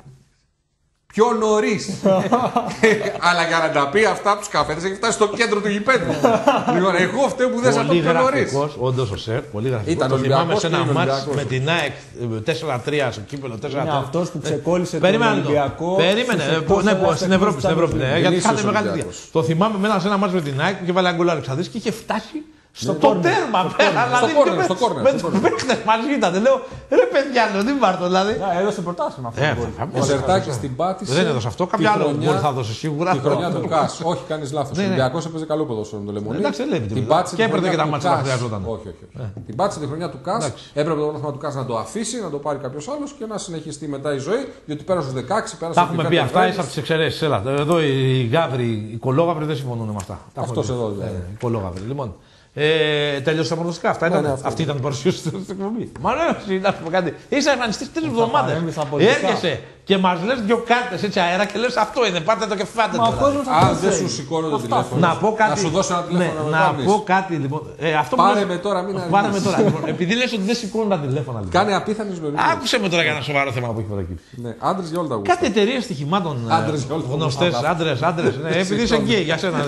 Πιο νωρίς. Αλλά για να τα πει αυτά από τους καφέδες έχει φτάσει στο κέντρο του γηπέδου. Λοιπόν, εγώ φταίω που δεν σε το πιο νωρίς. Όντως ο Σερ, πολύ γραφικός. Ήταν το θυμάμαι σε ένα Ολυμπιακός. μάτς με την ΑΕΚ τέσσερα τρία στο κύπελο. Είναι αυτός που ξεκόλλησε τον Ολυμπιακό. Περίμενε. Ναι, στην Ευρώπη. Γιατί είχατε μεγάλη δουλειά. Το θυμάμαι σε ένα μάτς με την ΑΕΚ και βάλε ένα γκολ Αλεξανδρής και είχε φτάσει Στο το τέρμα πέρα, δηλαδή. Στο κόρνερ. Με τους παίκτες μαζί ήταν. Λέω ρε παιδιά, λέω τι βάρτο δηλαδή. Έδωσε προτάσμα αυτό. Ο Ζερτάκης την πάτησε. Δεν έδωσε αυτό, κάποιο άλλο μπορεί θα δώσει σίγουρα. Τη χρονιά του Κας. Όχι, κάνεις λάθος. Ο Ολυμπιακός έπαιζε καλό ποδόσφαιρο με το Λεμονί. Εντάξει, δεν την πάτησε και έπαιρνε και τα μάτια που χρειαζόταν. Όχι, όχι. Την πάτησε τη χρονιά του Κας. Έπρεπε το πρωτάθλημα του Κας να το αφήσει, να το πάρει κάποιο άλλο και να συνεχιστεί μετά η ζωή. Διότι πέρασε στους δεκαέξι, πέρασε. Τα έχουμε πει αυτά, είσαι από τις εξαιρέσεις. Εδώ οι Γάβροι, οι κολόγαυροι δεν συμφωνούν με αυτά. Αυτός εδώ δηλαδή. Οι κολόγαυροι. Λοιπόν. Ε, τέλειωσε τα πρωτοστικά. Αυτά ήταν. Ναι, ναι, αυτή ήταν η παρουσίαση στην εκπομπή. Μα ναι, να σου πω κάτι. Είσαι εμφανιστή τρει εβδομάδες. Έρχεσαι και μα λε δύο κάρτες έτσι αέρα και λε αυτό είναι. Πάτε το και φάτε το. Αν δεν σου σηκώνω το τηλέφωνο. Να πω κάτι. Να σου δώσω ένα τηλέφωνο. Ναι, να πω κάτι λοιπόν. Ε, αυτό πάρε με τώρα, μην πάρε με τώρα. Λοιπόν, επειδή λε ότι δεν σηκώνουν τα τηλέφωνα. Λοιπόν. Κάνει απίθανη ζωή. Άκουσε με τώρα για ένα σοβαρό θέμα που έχει προκύψει. Ναι, άντρε για όλα τα γούστα. Κάτι εταιρείε στοιχημάτων γνωστέ. Άντρε, άντρε. Επειδή είσαι γκέι για σένα.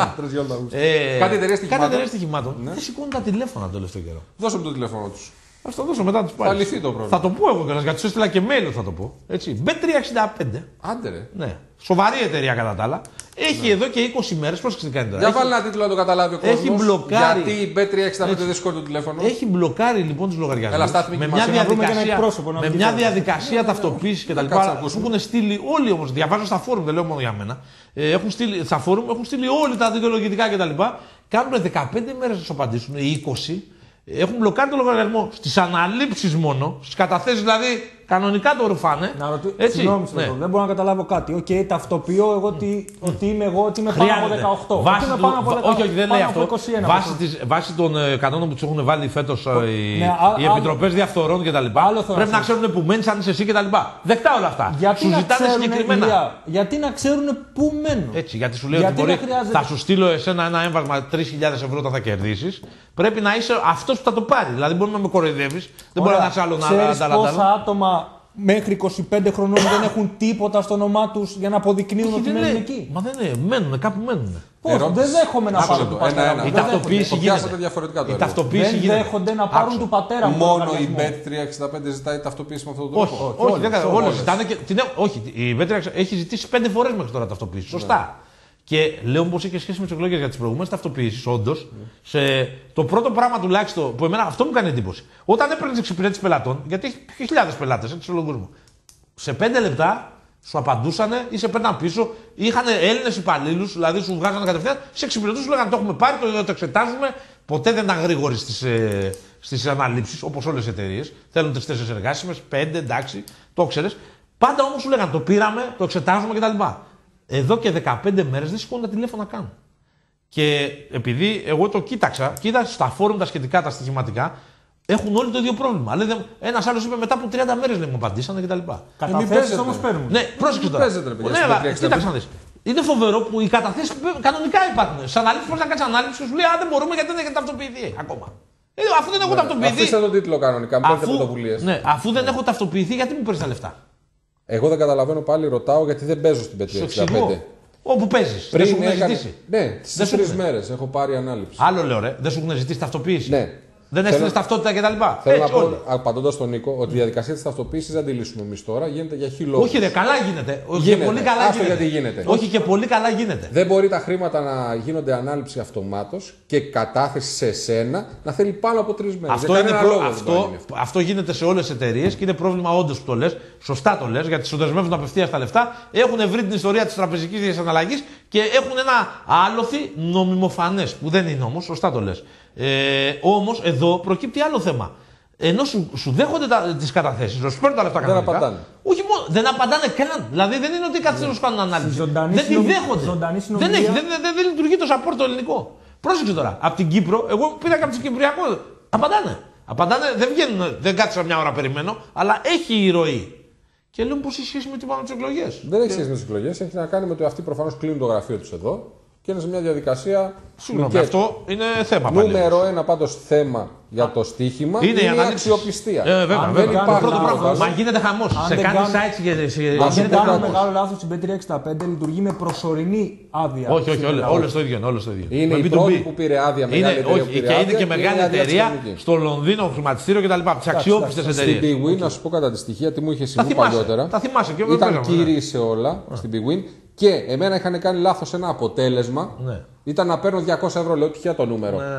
Κάτι εταιρείε στοιχημάτων δεν σηκώνουν τα τηλέφωνα το τελευταίο καιρό. Δώσε μου το τηλέφωνο του. Α το δώσω μετά του πάλι. Θα λυθεί το πρόβλημα. Θα το πω εγώ κιόλας, γιατί σου έστειλα και mail θα το πω. Έτσι. μπετ τριακόσια εξήντα πέντε. Άντε ρε. Ναι. Σοβαρή εταιρεία κατά τα άλλα. Έχει ναι. εδώ και είκοσι μέρες. Πώς τι κάνει τώρα. Για βάλει ένα τίτλο να το καταλάβει ο κόσμος. Έχει μπλοκάρει. Γιατί η μπετ τριακόσια εξήντα πέντε δεν σηκώνει το τηλέφωνο. Έχει μπλοκάρει λοιπόν του λογαριασμούς. Με μια διαδικασία, με μια διαδικασία ταυτοποίηση κτλ. Που έχουν στείλει όλοι όμως. Διαβάζω στα φόρουμ, δεν λέω μόνο για μένα. Έχουν στείλει, στα φόρουμ έχουν στείλει όλοι τα δικαιολογητικά κτλ. Κάνουν δεκαπέντε μέρες να σου απαντήσουν ή είκοσι. Έχουν μπλοκάρει το λογαριασμό στις αναλήψεις μόνο, στις καταθέσεις δηλαδή κανονικά το ρουφάνε. Να ρωτήσω, συγγνώμη, ναι. Δεν μπορώ να καταλάβω κάτι. Οκ, okay, ταυτοποιώ εγώ ότι, mm. ότι είμαι εγώ, ότι είμαι πάνω από δεκαοκτώ. Βάσει του, πάνω από δεκαοκτώ. Όχι, όχι, δεν λέει αυτό. Βάσει, της, βάσει των ε, κανόνων που του έχουν βάλει φέτος ε, οι, ναι, οι επιτροπές διαφθορών κτλ. Πρέπει να ξέρουν που μένεις, αν είσαι εσύ κτλ. Δεκτά όλα αυτά. Γιατί σου ζητάνε συγκεκριμένα. Ηλία, γιατί να ξέρουν πού μένουν. Έτσι, γιατί σου λέω ότι μπορεί, θα σου στείλω εσένα ένα έμβασμα τρεις χιλιάδες ευρώ όταν θα κερδίσεις. Πρέπει να είσαι αυτός που θα το πάρει. Δηλαδή μπορεί να με κοροϊδεύεις. Δεν μπορεί να είσαι άλλο να άλλα. Πόσα άτομα μέχρι είκοσι πέντε χρονών δεν έχουν τίποτα στο όνομά τους για να αποδεικνύουν ότι μένουν εκεί. Μα δεν είναι, μένουν, κάπου μένουν. Πώς, δεν δέχομαι να πάρουν του πατέρα. Η ταυτοποίηση γίνεται. Η ταυτοποίηση δεν δέχονται να πάρουν του πατέρα μου. Μόνο η μπετ τριακόσια εξήντα πέντε ζητάει ταυτοποίηση με αυτόν τον τρόπο. Όχι, όλες ζητάνε. Όχι, η μπετ τριακόσια έχει ζητήσει πέντε φορές μέχρι τώρα ταυτοποίηση. Σωστά. Και λέω πως έχει σχέση με τις εκλογές για τις προηγούμενες ταυτοποιήσεις, όντως, σε το πρώτο πράγμα τουλάχιστον που εμένα αυτό μου κάνει εντύπωση. Όταν έπαιρνες εξυπηρέτηση πελατών, γιατί έχει χιλιάδες πελάτες έτσι, σε όλο τον κόσμο, σε πέντε λεπτά σου απαντούσανε ή σε παίρναν πίσω, είχαν Έλληνες υπαλλήλους, δηλαδή σου βγάζανε κατευθείαν, σε εξυπηρετούσαν, σου λέγανε το έχουμε πάρει, το, το εξετάζουμε. Ποτέ δεν ήταν γρήγοροι στις, ε, στις αναλήψεις, όπως όλες οι εταιρείες. Θέλουν τρεις-τέσσερις εργάσιμες, πέντε, εντάξει, το ξέρεις. Πάντα όμως σου λέγανε το πήραμε, το εξετάζουμε κτλ. Εδώ και δεκαπέντε μέρες δεν σηκώνουν τα τηλέφωνα καν. Και επειδή εγώ το κοίταξα, κοίταξα στα φόρουμ τα σχετικά, τα στοιχηματικά, έχουν όλοι το ίδιο πρόβλημα. Ένας άλλος είπε μετά από τριάντα μέρες μου απαντήσανε κτλ. Καταθέσεις όμως παίρνουν. Ναι, πρόσεξε τώρα. Ναι, κοίταξε να δεις. Είναι φοβερό που οι καταθέσεις κανονικά υπάρχουν. Σαν ανάληψη μπορεί να κάνει ανάληψη και σου λέει Α, δεν μπορούμε γιατί δεν έχει ταυτοποιηθεί ακόμα. Ε, αφού δεν έχω ταυτοποιηθεί. Αφήστε τον τίτλο κανονικά, μην παίρνετε πρωτοβουλίες. Ναι, αφού δεν έχω ταυτοποιηθεί, γιατί μου παίρνει τα λεφτά. Εγώ δεν καταλαβαίνω πάλι, ρωτάω γιατί δεν παίζω στην μπετ τριακόσια εξήντα πέντε. Όπου παίζεις. Δεν σου έχουν ζητήσει. Ναι, στις τρεις μέρες έχω πάρει ανάληψη. Άλλο λέω, ρε. Δεν σου έχουν ζητήσει ταυτοποίηση. Ναι. Δεν έστειλε ταυτότητα κτλ. Θέλω να πω, απαντώντας στον Νίκο, ότι η διαδικασία της ταυτοποίησης δεν τη λύσουμε εμείς τώρα, γίνεται για χι λόγους. Όχι, ρε, καλά γίνεται. γίνεται. Και πολύ καλά γίνεται. Γιατί γίνεται. Όχι, και πολύ καλά γίνεται. Δεν μπορεί τα χρήματα να γίνονται ανάληψη αυτομάτως και κατάθεση σε εσένα να θέλει πάνω από τρεις μέρες. Αυτό, είναι προ... αυτό, αυτό γίνεται σε όλες τις εταιρείες και είναι πρόβλημα όντως που το λες. Σωστά το λες, γιατί σου δεσμεύουν απευθείας τα λεφτά. Έχουν βρει την ιστορία της τραπεζικής διασυναλλαγής και έχουν ένα άλοθη νομιμοφανές που δεν είναι όμως. Σωστά το λες. Ε, όμως εδώ προκύπτει άλλο θέμα. Ενώ σου, σου δέχονται τις καταθέσεις, σου παίρνουν τα λεφτά κανονικά. Δεν απαντάνε. Όχι μόνο, δεν απαντάνε καν. Δηλαδή δεν είναι ότι κάθεσαι να σου κάνουν ανάλυση. Ζωντανή δεν τη δέχονται. Δεν, έχει, δεν, δεν, δεν λειτουργεί το support το ελληνικό. Πρόσεξε τώρα. Από την Κύπρο, εγώ πήρα και από το Κυπριακό. Απαντάνε. Απαντάνε, δεν βγαίνουν, δεν κάτσα μια ώρα περιμένω, αλλά έχει η ροή. Και λέω πως έχει σχέση με τι πάμε τις εκλογές. Δεν έχει σχέση με τις εκλογές, έχει να κάνει με το αυτοί προφανώς κλείνουν το γραφείο τους εδώ. Και είναι σε μια διαδικασία. Συγγνώμη, αυτό είναι θέμα. Νούμερο ένα πάντως θέμα για το στοίχημα είναι, είναι η αξιοπιστία. Ε, βέβαια, αν βέβαια. Δεν υπάρχει πρώτο πράγμα. Μα γίνεται χαμός. Σε κάνει sites και γίνεται χαμός. Αν μεγάλο λάθος στην μπετ τριακόσια εξήντα πέντε λειτουργεί με προσωρινή άδεια. Όχι, όχι, όλες το ίδιο. Είναι η πρώτη που πήρε άδεια. Και είναι και μεγάλη εταιρεία στο Λονδίνο, χρηματιστήριο κτλ. Τι αξιόπιστες εταιρείες. Στην Big Win, να σου πω κατά τη στοιχεία, τι μου είχε συμβεί παλιότερα. Τα θυμάσαι και ήταν κύριοι σε όλα στην Big Win. Και εμένα είχαν κάνει λάθος ένα αποτέλεσμα. Ναι. Ήταν να παίρνω διακόσια ευρώ, λέω τυχαία το νούμερο. Ναι.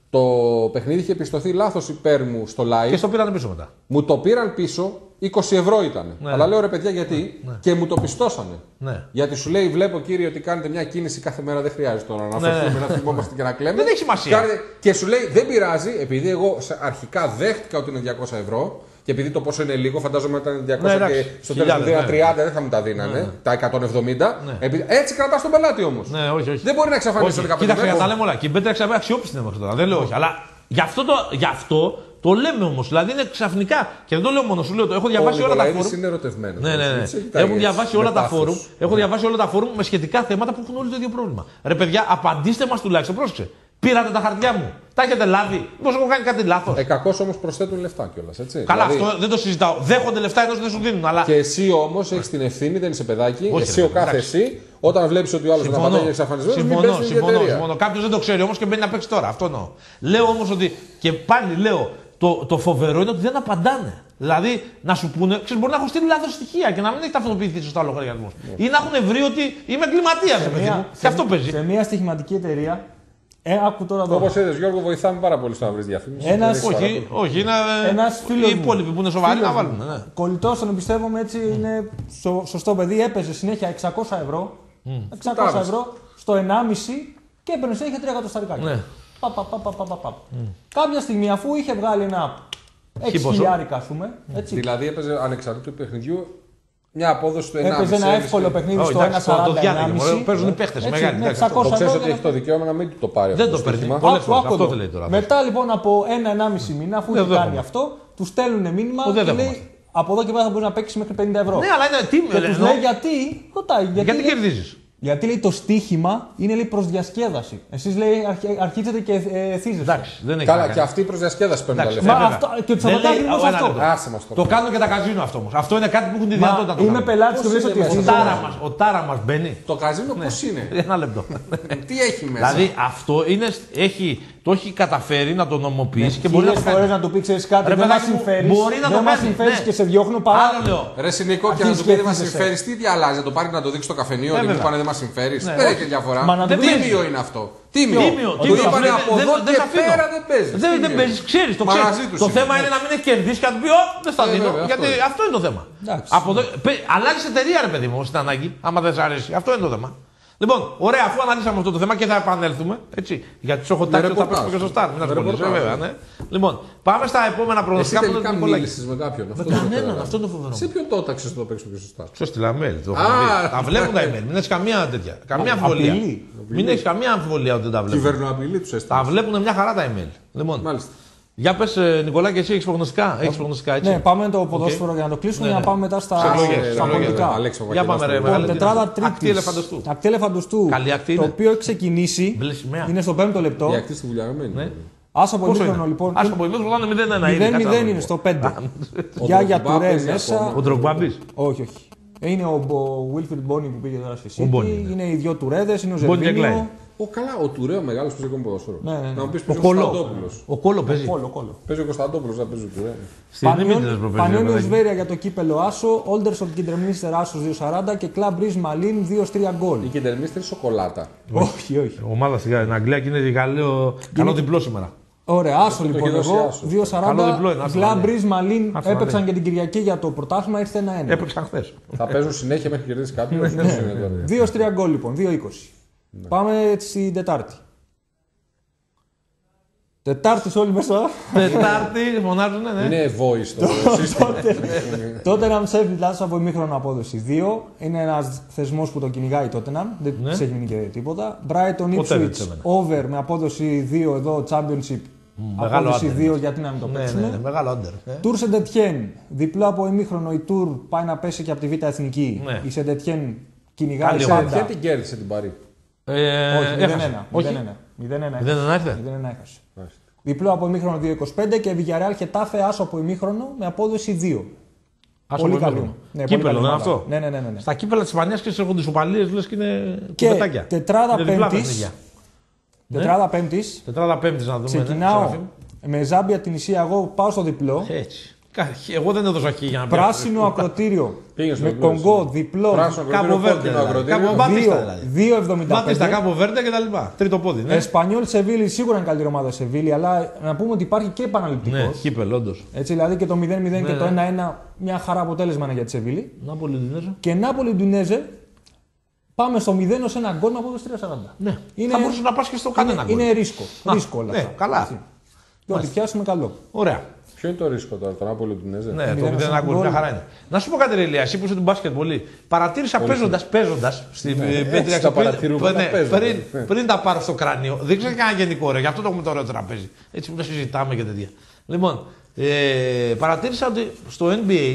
Το παιχνίδι είχε πιστωθεί λάθος υπέρ μου στο live. Και στο πήραν πίσω μετά. Μου το πήραν πίσω, είκοσι ευρώ ήταν. Ναι. Αλλά λέω ρε παιδιά γιατί Ναι. και μου το πιστώσανε. Ναι. Γιατί σου λέει, βλέπω κύριε ότι κάνετε μια κίνηση κάθε μέρα, δεν χρειάζεται τώρα να αναφερθούμε, Ναι. να θυμόμαστε και να κλαίμε. Δεν έχει σημασία. Κάνετε... Και σου λέει, δεν πειράζει, επειδή εγώ αρχικά δέχτηκα ότι είναι διακόσια ευρώ. Και επειδή το πόσο είναι λίγο, φαντάζομαι ότι ήταν διακόσια Ναι, και στο τέλος του δίνανε τριάντα, δεν θα μου τα δίνανε. Ναι. Τα εκατόν εβδομήντα. Ναι. Επειδή... Έτσι κρατάς τον πελάτη όμως. Ναι, όχι, όχι. Δεν μπορεί να εξαφανίσει το δεκαπέντε. Κοίταξε, τα λέμε όλα. Και η Μπέτρα εξαπέ αξιόπιστη είναι μέχρι τώρα. Δεν λέω όχι. Αλλά γι' αυτό το, γι αυτό το λέμε όμως. Δηλαδή είναι ξαφνικά. Και δεν το λέω μόνο σου. Λέω, το έχω διαβάσει όλα τα φόρουμ. Είναι ερωτευμένο. Ναι, ναι, ναι. Έχουν διαβάσει όλα τα φόρουμ. Έχω διαβάσει όλα τα φόρουμ με σχετικά θέματα που έχουν όλοι το ίδιο πρόβλημα. Ρε παιδιά, απαντήστε μας τουλάχιστον. Πρόσεξε. Πήρατε τα χαρτιά μου. Τα έχετε λάβει. Μήπως έχω κάνει κάτι λάθος. Εκακώς όμως προσθέτουν λεφτά κιόλας, έτσι. Καλά, δηλαδή... αυτό δεν το συζητάω. Δέχονται λεφτά ενώ δεν σου δίνουν. Αλλά... Και εσύ όμως έχεις την ευθύνη, δεν είσαι παιδάκι. Όχι, εσύ ρε, ο κάθε εντάξει. εσύ, όταν βλέπεις ότι ο άλλος δεν είναι εξαφανισμένος, συμφωνώ, μην πες συμφωνώ, την συμφωνώ. Κάποιος δεν το ξέρει όμως και μπαίνει να παίξει τώρα. Αυτό εννοώ. Λέω όμως ότι. Και πάλι λέω. Το, το φοβερό είναι ότι δεν απαντάνε. Δηλαδή να σου πούνε, ξέρεις, μπορεί να έχω στείλει λάθος στοιχεία και να μην έχει ταυτοποιηθεί σωστά ο λογαριασμός. Yeah. Ή να έχουν βρει ότι είμαι εγκληματίας, παιδί μου. Και αυτό παίζει. Σε μια στοιχηματική εταιρεία. Ε, άκου τώρα εδώ. Όπως είδες, Γιώργο, βοηθάμε πάρα πολύ στο να βρεις διαφήμιση. Ένας... Όχι, όχι, είναι ένας φίλος οι υπόλοιποι που είναι σοβαροί να βάλουν. Ναι. Κολλητός, τον εμπιστεύομαι έτσι, mm. είναι σω, σωστό παιδί. Έπαιζε συνέχεια εξακόσια ευρώ. Mm. εξακόσια ευρώ στο ενάμιση και έπαιρνε συνέχεια τρία εκατοσταρικάκια. Ναι. Πα, πα, πα, πα, πα, πα. Mm. Κάποια στιγμή, αφού είχε βγάλει ένα έξι χιλιάρικα, ας πούμε. Έτσι. Δηλαδή έπαιζε ανεξαρτήτου παιχνιδιού. Μια απόδοση του ενάμιση. Έπαιζε ένα εύκολο παιχνίδι στο ένα σαράντα ενάμιση. Παίζουν οι παίχτες μεγάλοι. Το ξέρεις ότι έχει το δικαίωμα να μην το πάρει. Δεν το παίρνει. Μετά λοιπόν από ένα ενάμιση μήνα, αφού έχει κάνει αυτό, του στέλνουν μήνυμα και λέει από εδώ και πέρα θα μπορεί να παίξει μέχρι πενήντα ευρώ. Ναι, αλλά είναι τίμιο. Και του λέει γιατί. Ρωτάει, γιατί κερδίζει. Γιατί λέει το στοίχημα είναι λέει προς διασκέδαση. Εσείς λέει αρχίζετε και εθίζεστε. Εντάξει, δεν έχει. Καλά, και αυτή η προσδιασκέδαση παίρνει τα λεφτά. Μα αυτό, και του απαντάει ακριβώς αυτό. Το κάνουν και τα καζίνο αυτό όμως. Αυτό είναι κάτι που έχουν τη δυνατότητα να το κάνουν. Είμαι πελάτης και βλέπω ότι εθίζεστε. Ο τάρα μας μπαίνει. Το καζίνο πώς είναι. Ένα λεπτό. Τι έχει μέσα. Δηλαδή αυτό το έχει καταφέρει να το νομοποιήσει και μπορεί να το κάνει. Να του πει ξέρεις κάτι, δεν μας συμφέρεις. Μπορεί να το κάνει και σε διώχνουν παράλληλα. Ρε Συνικό, και να του πει δεν μας συμφέρεις, τι διαλάζει, να το πάρει να το δείξει στο καφενείο και του πάνε δεν μας συμφέρεις. Δεν έχει διαφορά. Τίμιο είναι αυτό. Τίμιο. Του είπανε από εδώ και πέρα δεν παίζει. Δεν παίζει, ξέρεις, το ξέρεις. Το θέμα είναι να μην έχει κερδίσει και να του πει Ω, δεν στα δίνω. Γιατί αυτό είναι το θέμα. Αλλάζει εταιρεία, ρε παιδί μου, στην ανάγκη, άμα δεν σ' αρέσει. Αυτό είναι το θέμα. Λοιπόν, ωραία, αφού αναλύσαμε αυτό το θέμα και θα επανέλθουμε. Έτσι, γιατί του έχω τάξει ότι θα παίξουμε και στο Σταρ. Μην ασχολείσαι, βέβαια. Ναι. Λοιπόν, πάμε στα επόμενα προγνωστικά που δεν μίλησες με κάποιον. Με κανέναν, αυτό είναι το φοβερό. Σε ποιον το έταξες το παίξουμε και στο Σταρ. Ποιο στείλα mail. Τα βλέπουν τα email, μην έχει καμία τέτοια. Καμία αμφιβολία. Μην έχει καμία αμφιβολία ότι δεν τα βλέπουν. Κυβερνοαπειλή του έστειλε. Τα βλέπουν μια χαρά τα email. Λοιπόν, μάλιστα. Για πες, Νικολάκη, εσύ έχεις προγνωστικά. Έχεις προγνωστικά, έτσι. Ναι, πάμε το ποδόσφαιρο okay. για να το κλείσουμε για να πάμε μετά στα πολιτικά. Για πάμε, ρε, μεγάλη. Τετράδα Τρίτης. Ακτή ελεφαντοστού. Ακτή ελεφαντοστού. Καλή ακτή το οποίο έχει ξεκινήσει. Είναι στο πέμπτο λεπτό. Η ακτή στη βουλιαγμένη. Άσο από ημίχρονο λοιπόν. Άσο από ημίχρονο είναι μηδέν ένα. μηδέν μηδέν είναι στο πέντε. Για για Τουρέ μέσα. Ο Ντρογκμπάμπης. Όχι, όχι. Είναι ο Wilfried Bony που πήγε τώρα στη City. Είναι οι δύο Τουρέδες. Είναι ο Ζερβίνιο. Ο καλά, ο Τουρέ ο μεγάλος παίζει ακόμα ποδόσφαιρο. Ναι, ναι. Να μου πεις ποιος ο Κωνσταντόπουλος. Ο Κόλο παίζει. Ο Κόλο. Παίζει ο Κωνσταντόπουλος, δεν παίζει ο Τουρέ. Πανιόνιος Βέρεια για το κύπελο Άσο, Όλντερσον Κιντερμίνιστερ Άσος δύο σαράντα και Κλαμπ Ριζ Μαλίν δύο τρία γκολ. Η Κιντερμίνιστερ σοκολάτα. Όχι, όχι. Ομάδα στην Αγγλία και είναι καλό διπλό σήμερα. Ωραία, Άσο λοιπόν εγώ, δύο σαράντα. Κλαμπ Ριζ Μαλίν έπαιξαν και την Κυριακή για το πρωτάθλημα, ήρθε ένα ένα. Έπαιξαν χθες. Θα παίζουν συνέχεια μέχρι κερδίσει κάποιο. δύο τρία γκολ λοιπόν, δύο είκοσι. Πάμε στην Τετάρτη. Τετάρτη όλοι μέσα. Τετάρτη, φωνάζουν, ναι. Είναι voice το σύστημα. Τότε να Sheffield Λάσο από ημίχρονο απόδοση δύο. Είναι ένας θεσμός που το κυνηγάει τότε να. Δεν ναι. της έχει μείνει και τίποτα. Brighton Ipswich over με απόδοση δύο εδώ, Championship. Mm, απόδοση δύο, γιατί να μην το ναι, παίξουμε. Ναι, ναι, μεγάλο άντερ. Tour Saint-Étienne. Διπλό από ημίχρονο η Tour πάει να πέσει και από τη Β' Εθνική. Ναι. Η Saint-Étienne κυνηγάει. Η Saint-Étienne την κέρδισε την Παρί. Ε, όχι, μηδέν ένα. μηδέν ένα έχασε. Διπλό από ημίχρονο δύο είκοσι πέντε και Villarreal Χετάφε άσο από ημίχρονο με απόδοση δύο. Άσο πολύ καλό. Ναι, κύπελο δεν είναι αυτό. Ναι, ναι, ναι, ναι. Στα κύπελα της Ισπανίας και έχουν τις οπαλίες λες και είναι κουβετάκια. Και τετράδα πέμπτης. Τετράδα πέμπτης. Τετράδα πέμπτης να δούμε. Ξεκινάω με Ζάμπια την Ισία, εγώ πάω στο διπλό. Έτσι. Εγώ δεν έδωσα χ για να πει. Πράσινο ακροτήριο. Με Κονγκό, διπλό. Κάπο Βέρντε. δύο εβδομήντα πέντε. Μπάτιστα, Κάπο Βέρντε κτλ. Τρίτο πόδι. Ναι. Εσπανιόλ Σεβίλη, σίγουρα είναι καλύτερη ομάδα Σεβίλη, αλλά να πούμε ότι υπάρχει και επαναληπτικό. Ναι, χίπελ, όντως. Έτσι, δηλαδή και το μηδέν μηδέν ναι, και το ναι. ένα ένα μια χαρά αποτέλεσμα είναι για τη Σεβίλη. Νάπολη Ντουνέζε. Και Νάπολη Ντουνέζε. Πάμε στο μηδέν ως ένα γκολ με απόδοση τρία σαράντα. Ναι. Είναι... Θα μπορούσε να πας και στο κανένα γκολ. Είναι ρίσκο. Α, ρίσκο όλα ναι, αυτά. καλά. Το ότι πιάσουμε καλό. Ωραία. Ποιο είναι το ρίσκο τώρα, το Νάπολη Ντουνέζε. Ναι, το μηδέν ένα γκολ, μια χαρά είναι. Να σου πω κάτι, ρε Ηλία, εσύ που είσαι του μπάσκετ πολύ. Παρατήρησα παίζοντας, παίζοντας στην Πέτρια πριν τα πάρω στο κράνιο. Δεν ξέρω κανένα γενικό, ρε, γι' αυτό το έχουμε το ωραίο τραπέζι. Έτσι που τα συζητάμε και τέτοια. Λοιπόν, ε, παρατήρησα ότι στο N B A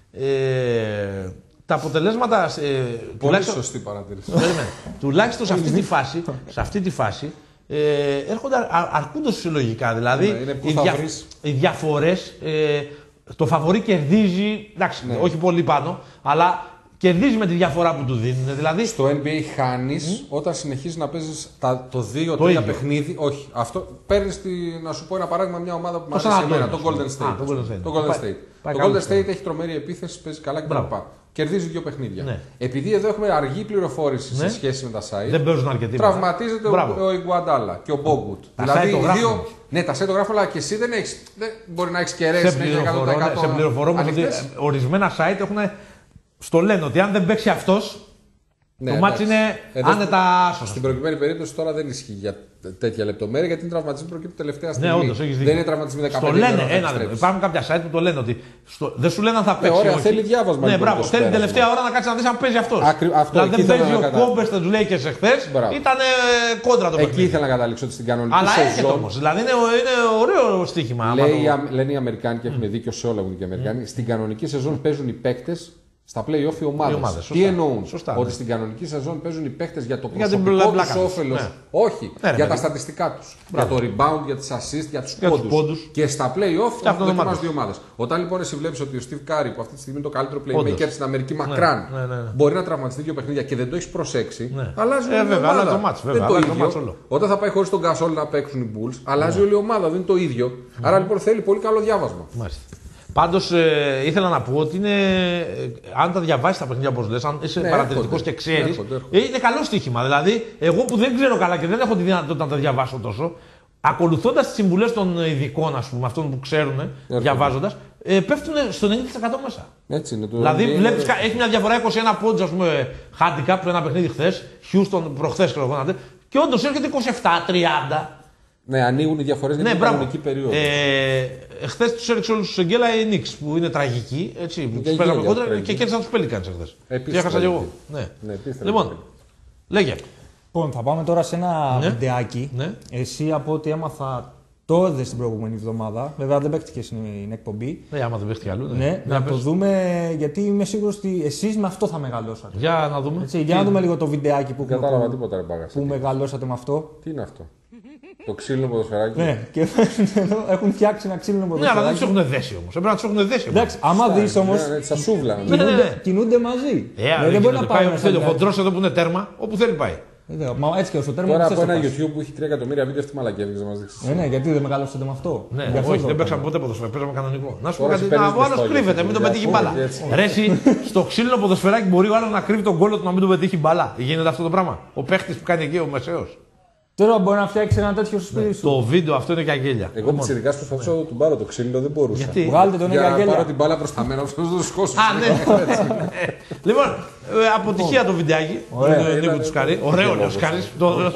ε, τα αποτελέσματα. Ε, πολύ σωστή παρατήρηση. Τουλάχιστον σε αυτή τη φάση, σε αυτή τη φάση ε, έρχονται αρ, αρκούνται συλλογικά. Δηλαδή ναι, οι, δια, οι διαφορές, ε, το φαβορί κερδίζει, εντάξει, ναι. όχι πολύ πάνω, αλλά κερδίζει με τη διαφορά που του δίνουν. Δηλαδή, στο N B A χάνεις mm. όταν συνεχίζεις να παίζεις το δύο τρία παιχνίδι. Όχι, αυτό παίρνεις να σου πω ένα παράδειγμα, μια ομάδα που μου αρέσει εμένα, το Golden State. Το Golden State, το Golden State. Το Golden State έχει τρομερή επίθεση, παίζει καλά κτλ. Κερδίζει δύο παιχνίδια. Ναι. Επειδή εδώ έχουμε αργή πληροφόρηση ναι. σε σχέση με τα site, δεν παίζουν αρκετοί. Τραυματίζεται ο, ο Ιγκουαντάλα και ο Μπόγκουτ. Δηλαδή οι δύο. Ναι, τα site το γράφουν, αλλά και εσύ δεν έχει. Δεν μπορεί να έχει κερδίσει. Σε πληροφορώ όμω ότι ορισμένα site έχουν. Στο λένε ότι αν δεν παίξει αυτό. Ναι, το μάτι είναι εδώ, άνετα άσχημα. Στην προκειμένη περίπτωση τώρα δεν ισχύει για τέτοια λεπτομέρεια γιατί είναι τραυματισμό προκύπτει τελευταία στιγμή. Ναι, όντως, έχεις δίκιο. Δεν είναι τραυματισμό δεκαπέντε. Το λένε, ένα λεπτό. Υπάρχουν κάποια site που το λένε ότι. Στο, δεν σου λένε αν θα παίξει. Ναι, ωραία, θέλει διάβασμα. Ναι, μπράβο. Θέλει την τελευταία ώρα να κάτσει να δει αν παίζει αυτό. Δηλαδή δεν παίζει ο Κόμπερ του Lakers εχθές. Ήταν κόντρα το παιχνίδι. Εκεί ήθελα να καταλήξω ότι στην κανονική σεζόν. Αλλά έρχεται όμως. Δηλαδή είναι ωραίο στοίχημα. Λένε οι Αμερικάνοι και έχουν δίκιο σε όλα οι Αμερικάνοι. Στην κανονική σεζόν παίζουν οι παίκτες. Στα play-off οι ομάδες. Τι εννοούν, σωστά, ότι ναι. στην κανονική σεζόν παίζουν οι παίχτες για το προσωπικό τους όφελος. Ναι. Όχι, ναι, για ναι. τα στατιστικά τους. Για το rebound, για τις assist, για τους πόντους. πόντους. Και στα play-off έχουν δοκιμάσει δύο ομάδες. Όταν λοιπόν εσύ βλέπεις ότι ο Steve Curry, που αυτή τη στιγμή είναι το καλύτερο playmaker Όντως. στην Αμερική μακράν, ναι, ναι, ναι. μπορεί να τραυματιστεί δύο παιχνίδια και δεν το έχει προσέξει, ναι. αλλάζει ε, όλη η ομάδα. Το μάτς, βέβαια, δεν το ίδιο. Όταν θα πάει χωρίς τον Gasol να παίξουν οι Bulls, αλλάζει όλη η ομάδα, δεν είναι το ίδιο. Άρα λοιπόν θέλει πολύ καλό διάβασμα. Πάντως ε, ήθελα να πω ότι είναι, ε, αν τα διαβάσεις τα παιχνίδια όπως λες, αν είσαι ναι, παρατηρητικός και ξέρεις, έρχονται, έρχονται. Ε, είναι καλό στοίχημα. Δηλαδή, εγώ που δεν ξέρω καλά και δεν έχω τη δυνατότητα να τα διαβάσω τόσο, ακολουθώντας τις συμβουλές των ειδικών, ας πούμε, αυτών που ξέρουν, διαβάζοντας, ε, πέφτουν στο ενενήντα τοις εκατό μέσα. Έτσι είναι το δηλαδή, βλέπεις, είναι... έχει μια διαφορά είκοσι ένα πόντους, ας πούμε, handicap, ένα παιχνίδι χθες, Houston προχθές, ξέρω εγώ, και όντως έρχεται είκοσι επτά τριάντα. Ναι, ανοίγουν οι διαφορές για ναι, την κανονική περίοδο. Ε, Χθες τους έριξε όλους τους εγγέλα οι Knicks που είναι τραγικοί. Έτσι, που τους παίζαμε κόντρα και κέρδισαν τους Pelicans χθες. Και έχασα και εγώ. Ναι. Ναι, λοιπόν, λέγε. Λοιπόν, θα πάμε τώρα σε ένα ναι. βιντεάκι. Ναι. Εσύ από ό,τι έμαθα το είδες την προηγούμενη εβδομάδα. Βέβαια δεν παίχτηκε στην εκπομπή. Ναι, άμα δεν παίχτηκε αλλού. Ναι, ναι να πες. Το δούμε γιατί είμαι σίγουρος ότι εσείς με αυτό θα μεγαλώσατε. Για να δούμε. Έτσι, για να δούμε λίγο το βιντεάκι που, που, που, που μεγαλώσατε με αυτό. Τι είναι αυτό. Το ξύλινο ποδοσφαιράκι. Ναι, και εδώ έχουν φτιάξει ένα ξύλινο ποδοσφαιράκι. Ναι, αλλά δεν του έχουν δέσει όμως. Πρέπει να του έχουν δέσει. Εντάξει, άμα δει όμως. Στα σούβλα. Κινούνται μαζί. Ε, δεν μπορεί να πάει. Ο χοντρός εδώ που είναι τέρμα, όπου θέλει πάει. Μα έτσι και στο τέρμα. Τώρα από ένα YouTube που έχει τρία εκατομμύρια βίντεο, αυτή μαλακεύει να μα δείξει. Ναι, ναι, γιατί δεν μεγαλώσατε με αυτό. Ναι, όχι, δεν παίξαμε ποτέ ποδοσφαίρα, παίζαμε κανονικό. Να σου πω κάτι, ο άλλο κρύβεται, μην τον πετύχει μπάλα. Ρε, στο ξύλινο ποδοσφαιράκι μπορεί ο άλλο να κρύβει τον κόλλο του να μην τον πετύχει μπάλα. Γίνεται αυτό το πράγμα. Ο παίχτη που κάνει εκεί ο μεσαίος. Τώρα μπορεί να φτιάξει ένα τέτοιο στο σπίτι σου. Το βίντεο αυτό είναι και αγγέλια. Εγώ πιτσιρικά προσπαθούσα να του πάρω το ξύλινο, δεν μπορούσα. Γιατί? Βγάλτε τον για αγγέλια. Να πάρω την μπάλα προς τα μένα, όπως να το σκόσω. Α, ναι. Λοιπόν, αποτυχία το βιντεάκι. Νίκο του Σκάρη. Ωραίο λέει ο Σκάρης.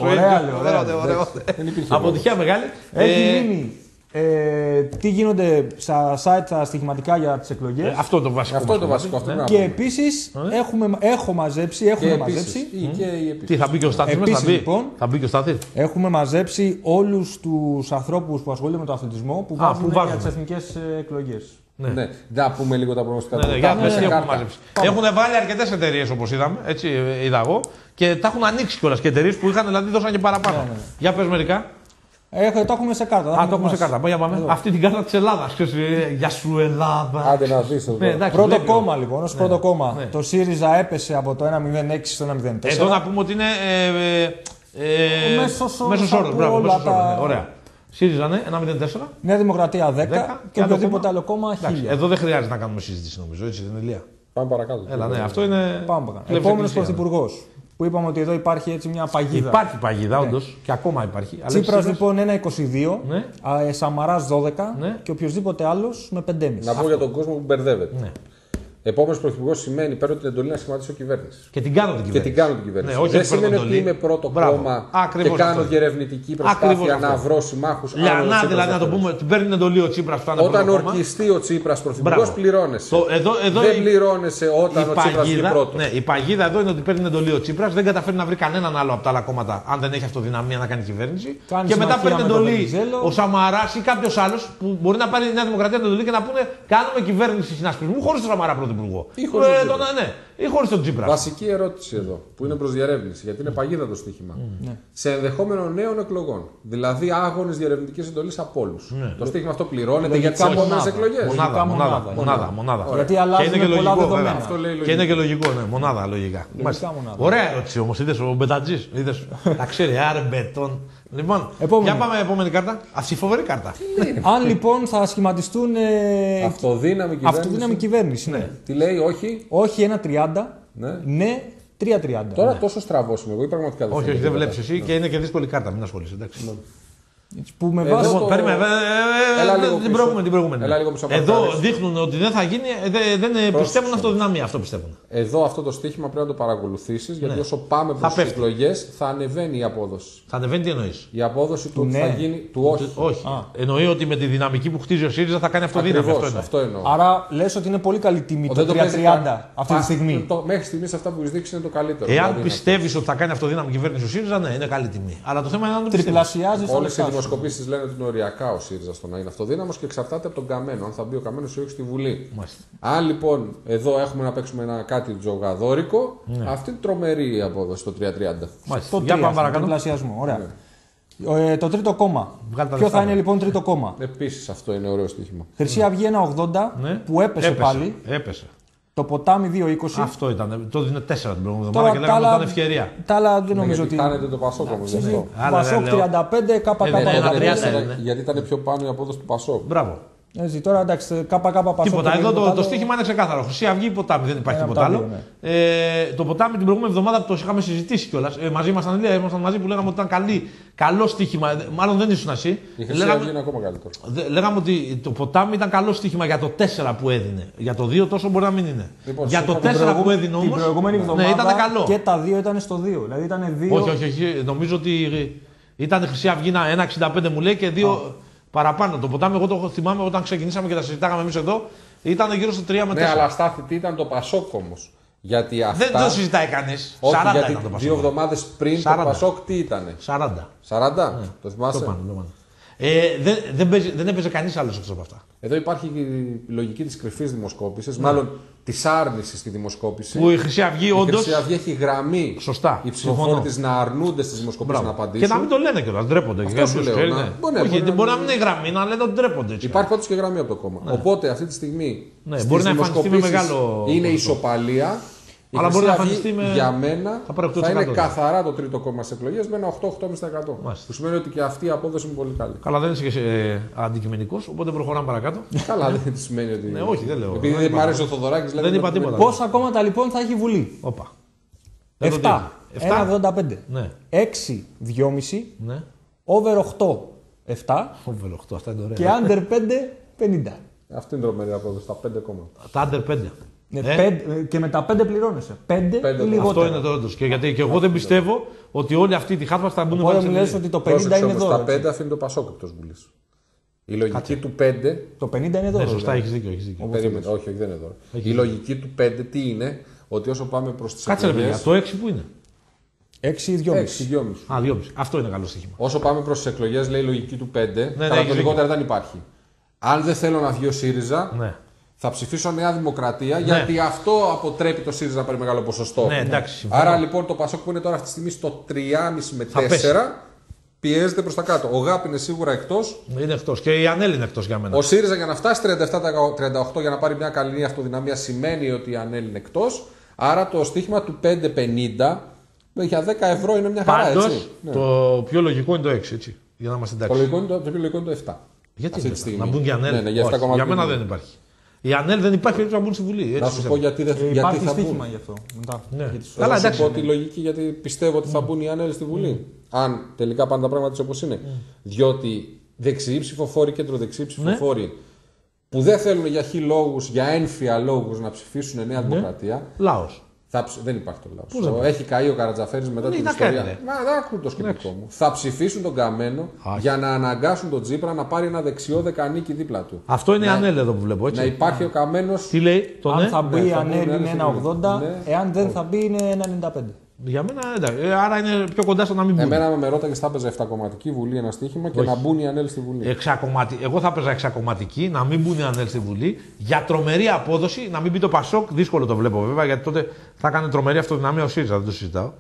Αποτυχία μεγάλη. Έχει μείνει. Ε, τι γίνονται στα site τα στοιχηματικά για τις εκλογές. Ε, αυτό το βασικό. Αυτό το βασικό αυτό ναι. Και επίσης ε? έχουμε, έχω μαζέψει, έχουμε και μαζέψει. Επίσης, και επίσης. Τι θα μπει και ο Στάθης επίσης, θα μπει. Λοιπόν, θα μπει και ο Στάθης. Έχουμε μαζέψει όλους τους ανθρώπους που ασχολούνται με το αθλητισμό που βάζουν, που βάζουν για τις εθνικές εκλογές. Ναι. Ναι. Να πούμε λίγο τα προγνωστικά ναι, ναι, για ναι, ναι, έχουμε μαζέψει. Έχουν βάλει αρκετές εταιρείες όπως είδαμε, έτσι είδα εγώ, και τα έχουν ανοίξει κιόλας και εταιρείες που είχαν δηλαδή δώσαν και παραπάνω. Ναι, ναι. Για πες μερικά. Έχω, το έχουμε σε κάρτα. Α, το έχουμε σε κάρτα. Πάμε, πάμε. Αυτή την κάρτα της Ελλάδας. Γεια σου Ελλάδα. Άντε να δεις εδώ. Ναι, εντάξει, πρώτο κόμμα λοιπόν, ως ναι. πρώτο κόμμα. Ναι. Το ΣΥΡΙΖΑ έπεσε από το ένα μηδέν έξι στο ένα μηδέν τέσσερα. Εδώ να πούμε ότι είναι ε, ε, μέσος όρος. Μπράβο, μέσος όρος. Ναι, ωραία. ΣΥΡΙΖΑ ναι, ένα μηδέν τέσσερα. Νέα Δημοκρατία δέκα, δέκα και οποιοδήποτε άλλο κόμμα χίλια. Εδώ δεν χρειάζεται να κάνουμε συζήτηση νομίζω, έτσι δεν είναι Ηλία. Πάμε παρακάτω. Έλα, ναι, αυτό είναι. Επόμενος πρωθυπουργός. Που είπαμε ότι εδώ υπάρχει έτσι μια παγίδα. Υπάρχει παγίδα, ναι. Όντως, και ακόμα υπάρχει. Τσίπρας λοιπόν ένα είκοσι δύο, ναι. Σαμαράς δώδεκα ναι. και οποιοδήποτε άλλος με πέντε κόμμα πέντε. Να πω για τον κόσμο που μπερδεύεται. Ναι. Επόμενος πρωθυπουργός σημαίνει παίρνω την εντολή να σχηματίσω κυβέρνηση. Και την κάνω την κυβέρνηση. Και την κάνω την κυβέρνηση. Ναι, όχι δεν σημαίνει ότι είμαι πρώτο Μπράβο. κόμμα Ακριβώς και κάνω αυτό. διερευνητική προσπάθεια να βρω συμμάχους. Λιανά δηλαδή, να το πούμε, την παίρνει την εντολή ο Τσίπρας που όταν ορκιστεί ο Τσίπρας πρωθυπουργός, πληρώνεσαι. Το, εδώ, εδώ δεν η... πληρώνεσαι όταν ο Τσίπρας βγει πρώτος. Ναι, η παγίδα εδώ είναι ότι παίρνει την εντολή ο Τσίπρας, δεν καταφέρει να βρει κανέναν άλλο από τα άλλα κόμματα, αν δεν έχει αυτοδυναμία να κάνει κυβέρνηση. Κάνει και μετά παίρνει την εντολή ο Σαμαράς ή κάποιο άλλο που μπορεί να πάρει η Νέα Δημοκρατία την εντολή και να πούνε κάνουμε κυβέρνηση συνασπισμού χωρίς τον Σαμαρά πρωθυπουργό. Ναι, ή χωρίς τον Τσίπρα. Βασική ερώτηση εδώ, που είναι προς διερεύνηση, γιατί είναι παγίδα το στοίχημα. Mm. Σε ενδεχόμενο νέων εκλογών. Δηλαδή άγονες διερευνητικής εντολής από όλους. Mm. Το στοίχημα αυτό πληρώνεται για τις επόμενες εκλογές. Μονάδα, μονάδα, μονάδα, μονάδα. Γιατί αλλάζουν πολλά δεδομένα. Αυτό λέει λογικό. Και είναι και λογικό, ναι, μονάδα λογικά. Ωραία ερώτηση όμως, είδες ο Μπετατζής, είδες, τα ξέρει, άρε μπετόν. Λοιπόν, επόμενη. Για πάμε επόμενη κάρτα. Αυτή η φοβερή κάρτα. Αν λοιπόν θα σχηματιστούν. Ε, αυτοδύναμη κυβέρνηση. Αυτοδύναμη κυβέρνηση, ναι. Τι λέει, όχι. Όχι ένα τριάντα. Ναι, ναι τρία τριάντα. Τώρα ναι. τόσο στραβός είμαι εγώ ή πραγματικά δεν όχι, όχι, δεν βλέπει εσύ ναι. Και είναι και δύσκολη κάρτα, μην ασχολείσαι. Εντάξει. Ναι. Που με βάζει. Το... Περίμενε. Την προηγούμενη. Την προηγούμενη. Εδώ δείχνουν ότι δεν θα γίνει, δεν πιστεύουν αυτοδυναμία. Αυτό πιστεύουν. Εδώ αυτό το στοίχημα πρέπει να το παρακολουθήσεις γιατί ναι. Όσο πάμε προς τις εκλογές θα ανεβαίνει η απόδοση. Θα ανεβαίνει τι εννοείς? Η απόδοση του, ναι. θα γίνει του όχι. όχι. Εννοεί ότι με τη δυναμική που χτίζει ο ΣΥΡΙΖΑ θα κάνει αυτοδύναμη. Αυτό, αυτό εννοώ. Άρα λες ότι είναι πολύ καλή τιμή το τρία τριάντα αυτή τη στιγμή. Μέχρι στιγμής αυτά που έχει δείξει είναι το καλύτερο. Εάν πιστεύεις ότι θα κάνει αυτοδύναμη κυβέρνηση ο ΣΥΡΙΖΑ, ναι, είναι καλή τιμή. Αλλά το θέμα είναι να το τριπλασιάζει. Όλες οι δημοσκοπήσεις λένε ότι είναι οριακά ο ΣΥΡΙΖΑ στο να είναι αυτοδύναμος και εξαρτάται από τον Καμένο. Αν θα μπει ο Καμένος ή όχι στη Βουλή. Μάλιστα. Αν λοιπόν εδώ έχουμε να παίξουμε ένα κάτι τζογαδόρικο, ναι. Αυτή είναι τρομερή η απόδοση το τρία τριάντα. Το για πάμε παρακάτω. Ωραία. Ναι. Ε, το τρίτο κόμμα. Βγάλτε ποιο θα είναι λοιπόν τρίτο κόμμα? Επίσης αυτό είναι ωραίο στοίχημα. Χρυσή Αυγή ένα ογδόντα ναι. Που έπεσε, έπεσε πάλι. Έπεσε. Το Ποτάμι δύο είκοσι. Αυτό ήταν. Το δίνει τέσσερα την προηγούμενη εβδομάδα και λέγαμε ότι ήταν ευκαιρία. Τα άλλα δεν νομίζω ότι. Κάνετε το Πασόκ όμως. Πασόκ τριάντα πέντε, ΚΚ. Γιατί ήταν πιο πάνω η απόδοση του Πασόκ. Μπράβο. Έτσι, τώρα εντάξει, ΚΚ Πασόκ. Τίποτα. Εδώ το, το στοίχημα είναι ξεκάθαρο. Χρυσή Αυγή, Ποτάμι, δεν υπάρχει τίποτα άλλο. Ναι. Ε, το Ποτάμι την προηγούμενη εβδομάδα που το είχαμε συζητήσει κιόλας. Ε, μαζί ήμασταν, Ηλία, ήμασταν μαζί που λέγαμε ότι ήταν καλή, καλό στοίχημα. Μάλλον δεν ήσουν εσύ. Η Χρυσή Αυγή είναι ακόμα καλύτερο. Λέγαμε ότι το Ποτάμι ήταν καλό στοίχημα για το τέσσερα που έδινε. Για το δύο τόσο μπορεί να μην είναι. Λοιπόν, για το τέσσερα που έδινε όμως. Την προηγούμενη εβδομάδα ναι, ήταν καλό. Και τα δύο ήταν στο δύο. Δηλαδή ήταν δύο. Όχι, όχι, όχι. Νομίζω ότι ήταν Χρυσή Αυγή ένα εξήντα πέντε μου λέει και δύο. Παραπάνω. Το Ποτάμι, εγώ το θυμάμαι όταν ξεκινήσαμε και τα συζητάγαμε εμείς εδώ, ήταν γύρω στο τρία με τέσσερα. Ναι, αλλά Στάθη, τι ήταν το Πασόκ όμως. Γιατί αυτά... Δεν το συζητάει κανείς. Όχι, σαράντα γιατί ήταν το Πασόκ. Δύο εβδομάδες πριν σαράντα. Το Πασόκ τι ήταν. σαράντα. σαράντα, ναι. Το θυμάσαι. Το πάνω, το πάνω. Ε, δεν, δεν, παίζει, δεν έπαιζε κανείς άλλος εκτός από αυτά. Εδώ υπάρχει η λογική της κρυφής δημοσκόπησης, ναι. Μάλλον της άρνησης στη δημοσκόπηση. Που η Χρυσή Αυγή όντως. Η Χρυσή Αυγή έχει γραμμή. Σωστά. Οι ψηφοφόροι της να αρνούνται στις δημοσκοπήσεις να απαντήσουν. Και να μην το λένε κιόλας, ντρέπονται. Αυτό σου λέω. Ξέρει, να... ναι. Μπορεί, Όχι, μπορεί, μπορεί να μην είναι γραμμή, να λένε ότι ντρέπονται. Έτσι. Υπάρχει πάντως και γραμμή από το κόμμα. Ναι. Οπότε αυτή τη στιγμή. Ναι, μπορεί να εμφανιστεί με μεγάλο. Είναι ισοπαλία. Η αλλά μπορεί να εμφανιστεί με. Για μένα θα, θα είναι καθαρά το τρίτο κόμμα στις εκλογές με ένα οκτώ με οκτώ κόμμα πέντε τοις εκατό. Που σημαίνει ότι και αυτή η απόδοση είναι πολύ καλή. Καλά, δεν είσαι και ε, αντικειμενικός, οπότε προχωράμε παρακάτω. Καλά, δεν σημαίνει ότι. Ναι, όχι, δεν λέω. Επειδή δεν μ' άρεσε ο Θοδωράκης, δεν είπα τίποτα. Πόσα κόμματα λοιπόν θα έχει Βουλή? Όπα. επτά. ένα ογδόντα πέντε. Ναι. έξι δυόμισι. Ναι. Over οκτώ. επτά. Over οκτώ, αυτά είναι ωραία. Και under πέντε. πενήντα. Αυτή είναι τρομερή απόδοση, τα πέντε κόμματα. Τα under πέντε. Ναι, ε? πέντε, και με τα πέντε πληρώνεσαι. Πέντε, πέντε ή λιγότερο. Αυτό είναι το όντως. Και, γιατί, και εγώ δεν πιστεύω ότι όλοι αυτοί τη χάτμα θα μπουν μέσα. Μου λες ότι το πενήντα είναι δώρο. Τα πέντε αφήνει το Πασόκ εκτός Βουλής. Η λογική Κάτσε. Του πέντε. Το πενήντα είναι δώρο. Ναι, σωστά, έχεις δίκιο. Έχεις δίκιο. Περίμενε, όχι, όχι, δεν είναι δώρο. Η λογική του πέντε τι είναι, ότι όσο πάμε προς τις εκλογές. Κάτσε ρε παιδιά, το έξι που είναι. έξι δυόμισι. Α, δυόμισι. Αυτό είναι καλό στοίχημα. Όσο πάμε προς τις εκλογές, λέει η λογική του πέντε. Ναι, αλλά το λιγότερο δεν υπάρχει. Αν δεν θέλω να βγει ο ΣΥΡΙΖΑ. Ναι. Θα ψηφίσω Νέα Δημοκρατία ναι. Γιατί αυτό αποτρέπει το ΣΥΡΙΖΑ να πάρει μεγάλο ποσοστό. Ναι, εντάξει, άρα λοιπόν το Πασόκ που είναι τώρα αυτή τη στιγμή στο τρία κόμμα πέντε με τέσσερα πιέζεται προς τα κάτω. Ο ΓΑΠ είναι σίγουρα εκτός. Είναι εκτός. Και η ΑΝΕΛ είναι εκτός για μένα. Ο ΣΥΡΙΖΑ για να φτάσει τριάντα επτά τριάντα οκτώ για να πάρει μια καλή αυτοδυναμία σημαίνει ότι η ΑΝΕΛ είναι εκτός. Άρα το στοίχημα του πέντε πενήντα για δέκα ευρώ είναι μια χαρά. Πάντως, έτσι. Το ναι. πιο λογικό είναι το έξι. Έτσι. Για να είμαστε το εντάξει. λογικό είναι το, το, είναι το επτά. Γιατί αυτή τη στιγμή. Να μπουν και ΑΝΕΛ. Ναι, ναι, για, όχι, για μένα δεν υπάρχει. Η ΑΝΕΛ δεν υπάρχει περίπτωση να μπουν στη Βουλή. Έτσι να σου πω γιατί, δεν, ε, γιατί θα μπουν. Γι' αυτό. Μετά. Ναι. Καλά, θα σου πω τη λογική γιατί πιστεύω ότι θα μπουν οι ΑΝΕΛ στη Βουλή. Mm. Αν τελικά πάνε τα πράγματα όπως είναι. Mm. Διότι δεξιοί ψηφοφόροι, κεντροδεξιοί ψηφοφόροι ναι. που δεν θέλουν για χι λόγους, για ένφια λόγους να ψηφίσουν Νέα Δημοκρατία. Ναι. Λαός. Θα ψ... Δεν υπάρχει το λαός. Έχει καεί ο Καρατζαφέρης μετά την ιστορία. Κάνει, Μα δεν ακούω το σκεπτικό μου. Θα ψηφίσουν τον Καμένο Άχι. για να αναγκάσουν τον Τσίπρα να πάρει ένα δεξιό δεκανίκη δίπλα του. Αυτό είναι η ΑΝΕΛ εδώ που βλέπω. Έτσι. Να υπάρχει ο Καμένος. Τι λέει, το αν ναι. θα μπει ναι, η ΑΝΕΛ είναι ένα ογδόντα, ναι. εάν δεν θα μπει είναι ένα ενενήντα πέντε. Για μένα εντάξει. Άρα είναι πιο κοντά στο να μην μπουν. Εμένα με ρώταγε θα έπαιζε επτακομματική Βουλή ένα στοίχημα και Όχι. να μπουν οι ΑΝΕΛ στη Βουλή. Εξακομματι... Εγώ θα έπαιζα εξακομματική, να μην μπουν οι ΑΝΕΛ στη Βουλή. Για τρομερή απόδοση, να μην μπει το Πασόκ. Δύσκολο το βλέπω βέβαια, γιατί τότε θα κάνει τρομερή αυτοδυναμία ο ΣΥΡΙΖΑ, δεν το συζητάω.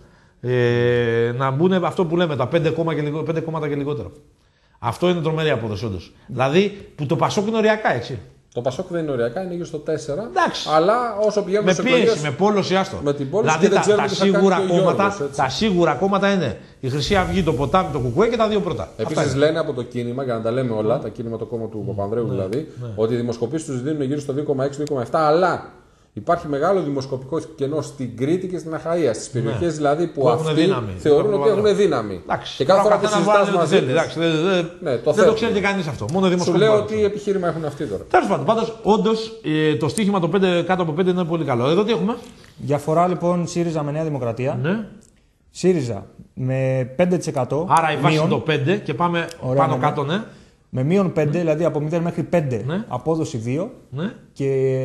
Ε, να μπουν αυτό που λέμε, τα πέντε, και λιγο... πέντε κόμματα και λιγότερο. Αυτό είναι τρομερή απόδοση, όντως. Δηλαδή που το Πασόκ είναι οριακά, έτσι. Το Πασόκ δεν είναι οριακά, είναι γύρω στο τέσσερα. Εντάξει. Αλλά όσο πηγαίνουμε με πίεση, εκλογές, με πόλωση, άστο. Με την πόλωση δηλαδή και δεν τα, τα, σίγουρα κόμματα, τα σίγουρα κόμματα είναι η Χρυσή Αυγή, το Ποτάμι, το Κουκουέ και τα δύο πρώτα. Επίσης λένε από το κίνημα, για να τα λέμε όλα, τα κίνημα το κόμμα του Παπανδρέου ναι, δηλαδή, ναι. ότι οι δημοσκοπήσεις τους δίνουν γύρω στο δύο κόμμα έξι με δύο κόμμα επτά, αλλά υπάρχει μεγάλο δημοσκοπικό κενό στην Κρήτη και στην Αχαΐα. Στις περιοχές ναι. δηλαδή που, που αυτοί δύναμη. θεωρούν ότι έχουν δύναμη. Εντάξει, και κάθε φορά που συζητάς μαζί τους, εντάξει, δεν, δεν, ναι, το δεν το ξέρει κανείς αυτό. Μόνο δημοσκοπικό. Σου λέω τι επιχείρημα έχουν αυτοί τώρα. Τέλος πάντων, πάντως, όντως ε, το στοίχημα το πέντε, κάτω από πέντε είναι πολύ καλό. Εδώ τι έχουμε. Διαφορά λοιπόν ΣΥΡΙΖΑ με Νέα Δημοκρατία. Ναι. ΣΥΡΙΖΑ με πέντε τοις εκατό. Άρα η βάση είναι το πέντε και πάμε Ωραία, πάνω ναι. κάτω, ναι. Με μείον πέντε, ναι. δηλαδή από μηδέν μέχρι πέντε, ναι. απόδοση δύο. Ναι. Και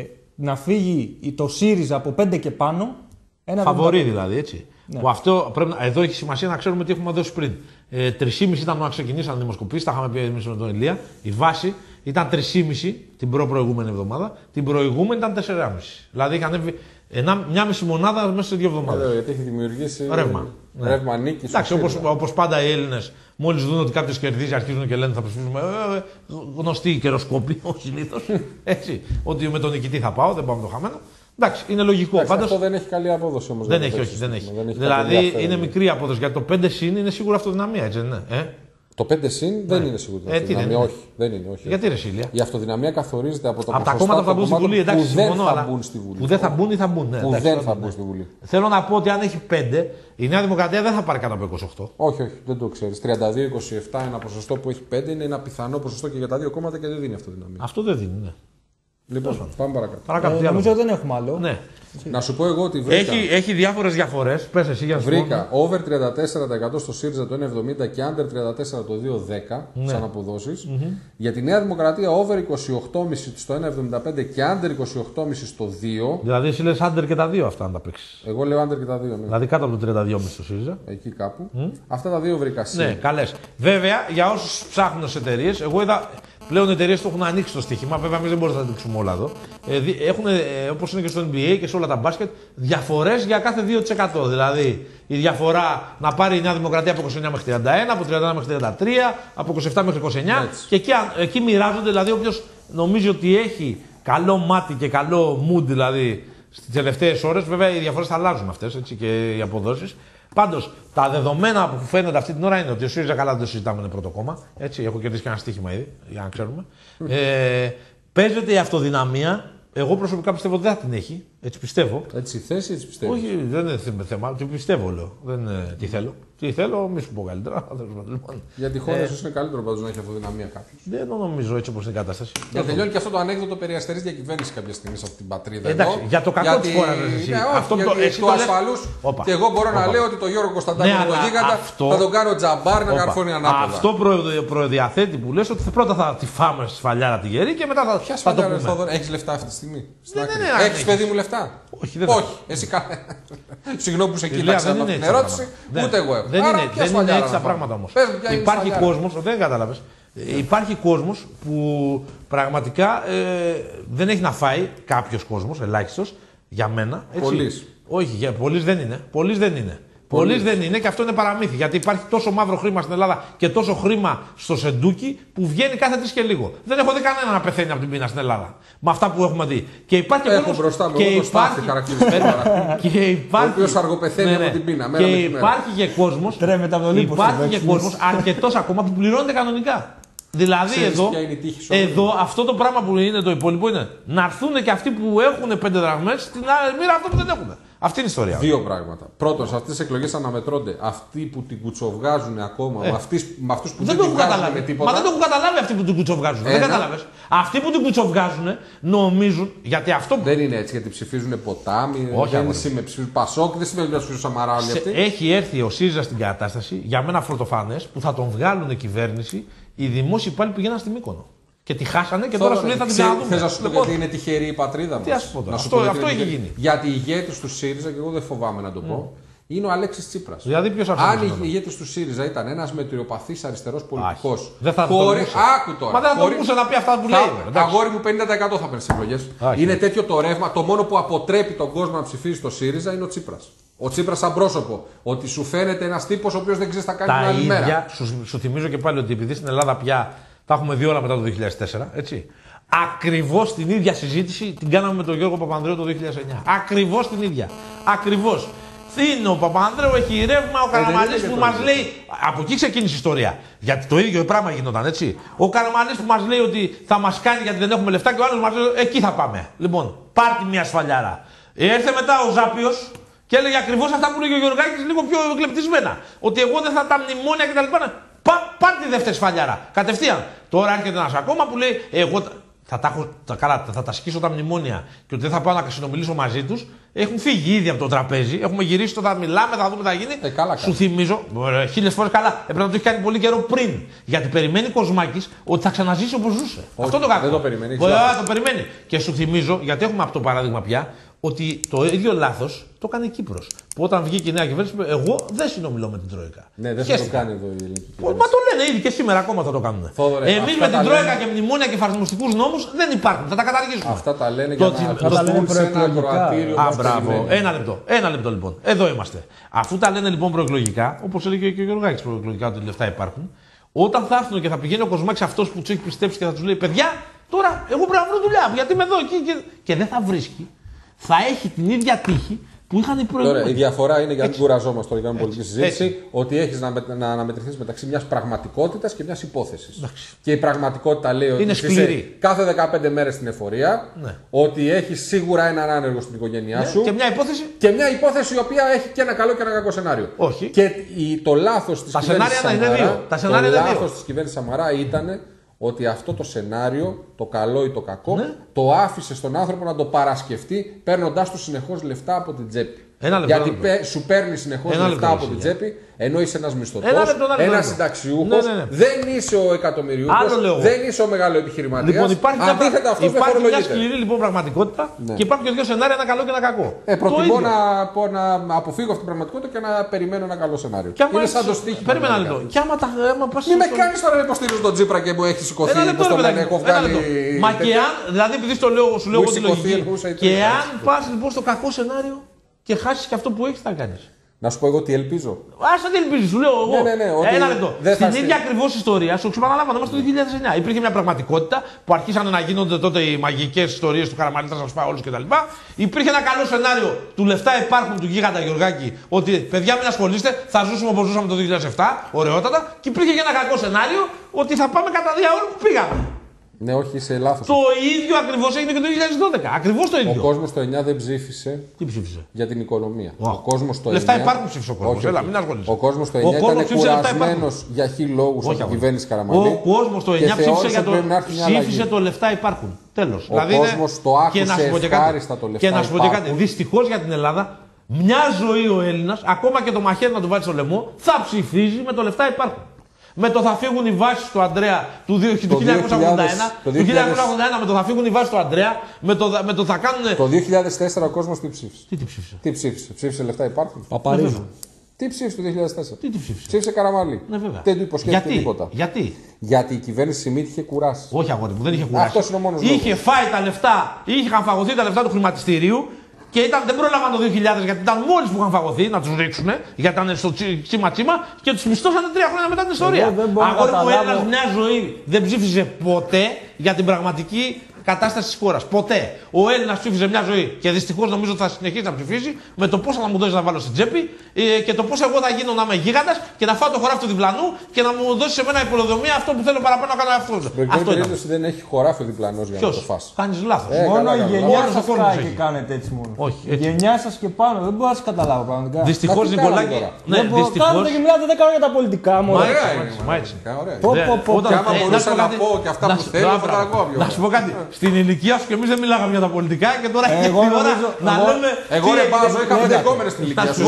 να φύγει το ΣΥΡΙΖΑ από πέντε και πάνω. Ένα Φαβορί δηλαδή, έτσι. Ναι. Που αυτό πρέπει να... Εδώ έχει σημασία να ξέρουμε τι έχουμε δώσει πριν. Ε, τρία κόμμα πέντε ήταν όταν ξεκινήσαν οι δημοσκοπήσεις, τα είχαμε πει εμείς με τον Ηλία. Η βάση ήταν τρία κόμμα πέντε την προ-προηγούμενη εβδομάδα, την προηγούμενη ήταν τέσσερα κόμμα πέντε. Δηλαδή είχαν έβει μια μισή μονάδα μέσα σε δύο εβδομάδες. Ε, γιατί έχει δημιουργήσει ρεύμα. Ναι. Ρεύμα νίκης. Εντάξει, όπως, όπως πάντα οι Έλληνες, μόλις δουν ότι κάποιος κερδίζει, αρχίζουν και λένε θα ψηφίσουμε. Ε, ε, γνωστή καιροσκόπη, συνήθως. Έτσι. Ότι με τον νικητή θα πάω, δεν πάω με το χαμένο. Εντάξει, είναι λογικό. Εντάξει, πάντως, αυτό δεν έχει καλή απόδοση όμως. Δεν, δεν έχει, όχι, δεν έχει. Δεν έχει δηλαδή είναι μικρή απόδοση. Γιατί το πέντε συν είναι σίγουρα αυτοδυναμία, έτσι δεν είναι. Ε? Το πέντε συν ναι. δεν είναι σίγουρα ε, αυτοδυναμία. Όχι, δεν είναι. Όχι. Γιατί ρε Σίλια. Η αυτοδυναμία καθορίζεται από το από τα κόμματα που θα μπουν στη Βουλή. Εντάξει, που δεν θα μπουν στη Βουλή. Που δεν θα μπουν ή θα μπουν. Που δεν θα μπουν στη Βουλή. Θέλω να πω ότι αν έχει πέντε, η Νέα Δημοκρατία δεν θα πάρει κάτω από είκοσι οκτώ. Όχι, όχι, δεν το ξέρει. τριάντα δύο είκοσι επτά ένα ποσοστό που έχει πέντε είναι ένα πιθανό ποσοστό και για τα δύο κόμματα και δεν δίνει αυτοδυναμία. Αυτό δεν δίνει, ναι. Λοιπόν, πάμε παρακάτω. παρακάτω ε, νομίζω ότι δεν έχουμε άλλο. Ναι. Να σου πω εγώ ότι βρήκα. Έχει, έχει διάφορες διαφορές. Πες εσύ για να σου πω. Βρήκα over τριάντα τέσσερα τοις εκατό στο ΣΥΡΙΖΑ το ένα εβδομήντα και under τριάντα τέσσερα το δύο δέκα ναι. σαν αποδόσεις. Mm-hmm. Για τη Νέα Δημοκρατία over είκοσι οκτώ κόμμα πέντε στο ένα εβδομήντα πέντε και under είκοσι οκτώ κόμμα πέντε στο δύο. Δηλαδή εσύ λες under και τα δύο αυτά να τα παίξεις. Εγώ λέω under και τα δύο. Ναι. Δηλαδή κάτω από το τριάντα δύο κόμμα πέντε στο ΣΥΡΙΖΑ. Εκεί κάπου. Mm. Αυτά τα δύο βρήκα. Ναι, καλές. Βέβαια για όσους ψάχνουν σε εταιρείες, εγώ είδα. Πλέον οι εταιρείες το έχουν ανοίξει το στοίχημα. Βέβαια, εμείς δεν μπορούμε να τα δείξουμε όλα εδώ. Ε, έχουν, ε, όπως είναι και στο N B A και σε όλα τα μπάσκετ, διαφορές για κάθε δύο τοις εκατό. Δηλαδή, η διαφορά να πάρει η Νέα Δημοκρατία από είκοσι εννιά μέχρι τριάντα ένα, από τριάντα ένα μέχρι τριάντα τρία, από είκοσι επτά μέχρι είκοσι εννιά. Έτσι. Και εκεί, εκεί μοιράζονται. Δηλαδή, όποιος νομίζει ότι έχει καλό μάτι και καλό mood, δηλαδή στις τελευταίες ώρες, βέβαια οι διαφορές θα αλλάζουν αυτές έτσι, και οι αποδόσεις. Πάντως, τα δεδομένα που φαίνονται αυτή την ώρα είναι ότι ο ΣΥΡΙΖΑ καλά δεν το συζητάμε, είναι πρώτο κόμμα. Έτσι, έχω κερδίσει και ένα στοίχημα ήδη, για να ξέρουμε. ε, παίζεται η αυτοδυναμία. Εγώ προσωπικά πιστεύω ότι δεν θα την έχει. Έτσι πιστεύω. Έτσι θέση, έτσι πιστεύω. Όχι, δεν είναι θέμα. Τι πιστεύω, λέω. Δεν είναι τι θέλω. Τι θέλω, μη σου πω καλύτερα. Γιατί η χώρα ε, είναι καλύτερο πάντως να έχει αυτοδυναμία κάποιο. Δεν νομίζω έτσι όπως είναι η κατάσταση. Για να τελειώνει και αυτό το ανέκδοτο περί αριστερής διακυβέρνησης κάποια στιγμή σε αυτή την πατρίδα. Εντάξει, εδώ, για το κακό της χώρας δεν εσύ. Ναι, αυτό το, εσύ το ασφαλούς. Και εγώ μπορώ να λέω ότι το Γιώργο Κωνσταντάκη με τον Γίγαντα θα τον κάνω τζαμπάρ να καρφώνει ανάποδα. Αυτό προδιαθέτει που λες ότι πρώτα θα τη φάμε στη σφαλιάρα τη γερή και μετά θα το πούμε. Έχεις λεφτά αυτή τη στιγμή. Ναι, έχεις παιδί μου λεφτά. Όχι, δεν Όχι. Εσύ συγγνώμη που σε κοίταξα με την ερώτηση. Ούτε εγώ έχω. Δεν είναι έτσι τα πράγματα όμως. Υπάρχει κόσμος, δεν κατάλαβες. Υπάρχει κόσμος που πραγματικά ε, δεν έχει να φάει, κάποιος κόσμος, ελάχιστος, για μένα. Πολλής. Όχι, για πολλής δεν είναι. Πολλής δεν είναι. Πολλοί δεν είναι και αυτό είναι παραμύθι. Γιατί υπάρχει τόσο μαύρο χρήμα στην Ελλάδα και τόσο χρήμα στο σεντούκι που βγαίνει κάθε τρεις και λίγο. Δεν έχω δει κανένα να πεθαίνει από την πείνα στην Ελλάδα. Με αυτά που έχουμε δει. Και υπάρχει έχω κόσμος, μπροστά μου, εγώ το Στάθη χαρακτηριστικά. Και υπάρχει. Ο οποίος αργοπεθαίνει ναι, ναι. από την πείνα. Και υπάρχει και κόσμος. Υπάρχει και κόσμος αρκετός ακόμα που πληρώνεται κανονικά. Δηλαδή Ξέρεις εδώ, εδώ αυτό το πράγμα που είναι το υπόλοιπο είναι να έρθουν και αυτοί που έχουν πέντε δραχμές στην άλλη μοίρα αυτό που δεν έχουν. Αυτή είναι η ιστορία. Δύο πράγματα. Πρώτον, σε αυτές τις εκλογές αναμετρώνται αυτοί που την κουτσοβγάζουν ακόμα ε. με, αυτοί, με αυτούς που δεν, δεν την βγάζουν με τίποτα. Μα δεν το έχουν καταλάβει αυτοί που την κουτσοβγάζουν. Δεν κατάλαβες. Αυτοί που την κουτσοβγάζουν νομίζουν. Γιατί αυτό... Δεν είναι έτσι, γιατί ψηφίζουν ποτάμι. Όχι, δεν είναι ψηφίζουν Πασόκ, δεν σημαίνει ότι ψηφίζουν Σαμαρά όλοι αυτοί. Έχει έρθει ο ΣΥΡΙΖΑ στην κατάσταση για μένα πρωτοφανές που θα τον βγάλουν κυβέρνηση οι δημόσιοι υπάλληλοι που πηγαίναν στη Μύκονο. Και τη χάσανε και τώρα, τώρα σου λέει θα την ξαναδούμε. Θες να σου πω γιατί είναι τυχερή η πατρίδα μας. Τι ας πω τώρα. Αυτό, αυτό έχει γίνει. Γιατί η ηγέτης του ΣΥΡΙΖΑ, και εγώ δεν φοβάμαι να το πω, mm. είναι ο Αλέξης Τσίπρας. Δηλαδή ποιος Αν η ηγέτης του ΣΥΡΙΖΑ ήταν ένας μετριοπαθής αριστερός πολιτικός. Δεν θα το Άκου τώρα. Μα δεν θα το μπορούσε να πει αυτά που λέει. Αγόρι μου πενήντα τοις εκατό θα παίρνει στις εκλογές. Είναι τέτοιο το ρεύμα. Το μόνο που αποτρέπει τον κόσμο να ψηφίσει το ΣΥΡΙΖΑ είναι ο Τσίπρας. Ο Τσίπρας σαν πρόσωπο. Ότι σου φαίνεται ένας τύπος ο οποίος δεν ξέρει τι θα κάνει την άλλη μέρα. Σου θυμίζω και πάλι ότι επειδή στην Ελλάδα πια τα έχουμε δει όλα μετά το δύο χιλιάδες τέσσερα, έτσι. Ακριβώς την ίδια συζήτηση την κάναμε με τον Γιώργο Παπανδρέου το δύο χιλιάδες εννιά. Ακριβώς την ίδια. Ακριβώς. Είναι ο Παπανδρέου, έχει ρεύμα, ο Καραμανλής που μας λέει. Από εκεί ξεκίνησε η ιστορία. Γιατί το ίδιο πράγμα γινόταν, έτσι. Ο Καραμανλής που μας λέει ότι θα μας κάνει γιατί δεν έχουμε λεφτά και ο άλλος μας λέει εκεί θα πάμε. Λοιπόν, πάρτε μια σφαλιάρα. Έρθε μετά ο Ζάπιος και έλεγε ακριβώς αυτά που έλεγε ο Γεωργάκης λίγο πιο εκλεπτισμένα. Ότι εγώ δεν θα τα μνημόνια κτλ. Πά, πάρ' τη δεύτερη σφαλιάρα. Κατευθείαν. Τώρα έρχεται ένας ακόμα που λέει: Εγώ θα τα, έχω, τα, καλά, θα τα σκίσω τα μνημόνια και ότι δεν θα πάω να συνομιλήσω μαζί τους. Έχουν φύγει ήδη από το τραπέζι. Έχουμε γυρίσει, τώρα μιλάμε, θα δούμε τι θα γίνει. Ε, καλά, Σου θυμίζω, χίλιες φορές καλά. Έπρεπε να το έχει κάνει πολύ καιρό πριν. Γιατί περιμένει Κοσμάκης ότι θα ξαναζήσει όπως ζούσε. Όχι, αυτό το κάνω. Δεν το περιμένει. Βέβαια, το περιμένει. Και σου θυμίζω, γιατί έχουμε αυτό το παράδειγμα πια, ότι το ίδιο λάθος το κάνει η Κύπρος. Που όταν βγήκε η νέα κυβέρνηση, εγώ δεν συνομιλώ με την Τρόικα. Ναι, δεν θα το κάνει εδώ η ελληνική κυβέρνηση. Μα το λένε ήδη και σήμερα ακόμα θα το κάνουν. Εμείς με την Τρόικα λένε... και μνημόνια και εφαρμοστικούς νόμους δεν υπάρχουν. Θα τα καταργήσουμε. Αυτά τα λένε για να το σε ένα ακροατήριο. Α, μπράβο. Ένα λεπτό. Ένα λεπτό λοιπόν. Εδώ είμαστε. Αφού τα λένε λοιπόν προεκλογικά, όπως έλεγε και ο Γεωργάκης προεκλογικά ότι λεφτά υπάρχουν, όταν θα έρθουν και θα πηγαίνει ο Κοσμάκης αυτός που του έχει πιστέψει και θα του λέει: Παιδιά, τώρα εγώ πρέπει να βρω δουλειά. Γιατί είμαι εδώ εκεί και, και δεν θα βρίσκει. Θα έχει την ίδια τύχη που είχαν οι προηγούμενοι. Τώρα, η διαφορά είναι, γιατί κουραζόμαστε τώρα για να πολιτική συζήτηση, έτσι. Ότι έχει να, με, να αναμετρηθείς μεταξύ μιας πραγματικότητας και μιας υπόθεσης. Και η πραγματικότητα λέει ότι είσαι κάθε δεκαπέντε μέρες στην εφορία, ναι. Ότι έχει σίγουρα έναν άνεργο στην οικογένειά ναι. σου. Και μια υπόθεση. Και μια υπόθεση η οποία έχει και ένα καλό και ένα κακό σενάριο. Όχι. Και η, το λάθος της κυβέρνησης Σαμαρά, το λάθος της κυβέρνησης Σαμαρά ήταν ότι αυτό το σενάριο, το καλό ή το κακό, ναι. το άφησε στον άνθρωπο να το παρασκεφτεί παίρνοντας του συνεχώς λεφτά από την τσέπη. Ένα λεπτό, Γιατί ένα λεπτό. σου παίρνει συνεχώς λεφτά λεπτό, από την τσέπη, ενώ είσαι ένας μισθωτός, ένας συνταξιούχος, ναι, ναι, ναι. δεν είσαι ο εκατομμυριούχος, δεν είσαι ο μεγάλο επιχειρηματίας. Λοιπόν, υπάρχει αντίθετα, μια, αυτός υπάρχει μια σκληρή λοιπόν πραγματικότητα ναι. Και υπάρχουν και δύο σενάρια, ένα καλό και ένα κακό. Ε, προτιμώ να, να αποφύγω αυτή την πραγματικότητα και να περιμένω ένα καλό σενάριο. Είναι σαν το στίχημα. Περίμενα λίγο. Μην με κάνεις τώρα να υποστηρίζω τον Τσίπρα και μου έχει σηκωθεί. Έχω βγάλει. Μα και αν, δηλαδή επειδή στο λέω, σου λέω εγώ τη λογική, και αν πας λοιπόν στο κακό σενάριο και χάσεις και αυτό που έχεις, θα κάνεις. Να σου πω εγώ τι ελπίζω. Άσε τι ελπίζεις, σου λέω εγώ. Ναι, ναι, ναι, ότι ένα λεπτό. Στην ίδια ακριβώς ιστορία, σου ξαναλάβαμε είμαστε το δύο χιλιάδες εννιά. Υπήρχε μια πραγματικότητα που αρχίσαν να γίνονται τότε οι μαγικές ιστορίες του Καραμανλή, θα σας πάω όλους κτλ. Υπήρχε ένα καλό σενάριο του λεφτά υπάρχουν του γίγαντα Γεωργάκη ότι παιδιά μην ασχολείστε, θα ζούσουμε όπως ζούσαμε το δύο χιλιάδες επτά, ωραιότατα. Και υπήρχε και ένα κακό σενάριο ότι θα πάμε κατά διάολο που πήγαμε. Ναι, όχι, είσαι λάθος. Το ίδιο ακριβώς έγινε και το δύο χιλιάδες δώδεκα. Ακριβώς το ίδιο. Ο κόσμος το εννιά δεν ψήφισε. Τι ψήφισε? Για την οικονομία. Wow. Ο κόσμος το λεφτά εννιά... υπάρχουν ψήφισε ο κόσμος. Έλα, μην ασχολείσαι. Ο κόσμος το εννιά ήταν κουρασμένος για χι λόγους από την κυβέρνηση Καραμανλή. Ο κόσμος το εννιά ψήφισε για το, ψήφισε το λεφτά υπάρχουν. Τέλος. Ο δηλαδή, κόσμος το άκουσε ευχάριστα το λεφτά. Και να σου πω και κάτι. Δυστυχώς για την Ελλάδα, μια ζωή ο Έλληνας, ακόμα και το μαχαίρι να του βάλει στο λαιμό, θα ψηφίζει με το λεφτά υπάρχουν. Με το θα φύγουν οι βάσεις του Ανδρέα του χίλια εννιακόσια ογδόντα ένα, το χίλια εννιακόσια ογδόντα ένα με το θα φύγουν οι βάσεις του Ανδρέα, με το, με το θα κάνουν. Το δύο χιλιάδες τέσσερα ο κόσμος τι ψήφισε. Τι, τι ψήφισε. Τι ψήφισε. Ψήφισε λεφτά υπάρχουν. Παπαρίζουν. Τι ψήφισε το δύο χιλιάδες τέσσερα. Τι, τι ψήφισε. Ψήφισε Καραμανλή. Ναι, βέβαια. Δεν του υποσχέθηκε Γιατί? τίποτα. Γιατί? Γιατί η κυβέρνηση Σιμίτη είχε κουράσει. Όχι, αγόρι μου, δεν είχε κουράσει. Αυτός είναι ο μόνος είχε λόγος. Φάει τα λεφτά, είχαν φαγωθεί τα λεφτά του χρηματιστηρίου. Και ήταν, δεν πρόλαβαν το δύο χιλιάδες γιατί ήταν μόλις που είχαν φαγωθεί να τους ρίξουν, γιατί ήταν στο τσίμα τσίμα και τους μισθώσανε τρία χρόνια μετά την ιστορία. Αγόρι μου, ο Έλληνας μια ζωή δεν ψήφιζε ποτέ για την πραγματική κατάσταση της χώρας. Ποτέ. Ο Έλληνας ψήφιζε μια ζωή και δυστυχώς νομίζω ότι θα συνεχίσει να ψηφίζει με το πόσα θα μου δώσει να βάλω στην τσέπη και το πώς εγώ θα γίνω να είμαι γίγαντας και να φάω το χωράφι του διπλανού και να μου δώσει σε μένα η πολεοδομία αυτό που θέλω παραπάνω να κάνω αυτό. Αυτό περίπτωση δεν έχει χωράφι ο διπλανός για να το φας. Κάνεις λάθος. Ε, μόνο η γενιά σας κάνει και κάνετε έτσι μόνο. Όχι, η γενιά σας και πάνω. Δεν μπορώ να σας καταλάβω πραγματικά. Δυστυχώς Νικολάκη. Ναι, κάνετε και μιλάτε, δεν κάνω για τα πολιτικά μου. Και άμα μπορούσα να πω και αυτά που θέλω θα τα ακούω. Να σου πω κάτι. Στην ηλικία σου και εμείς δεν μιλάγαμε για τα πολιτικά και τώρα έχει την ώρα να λέμε. Εγώ ρε Πάζο, είχα πέντε κόμενες στην ηλικία σου.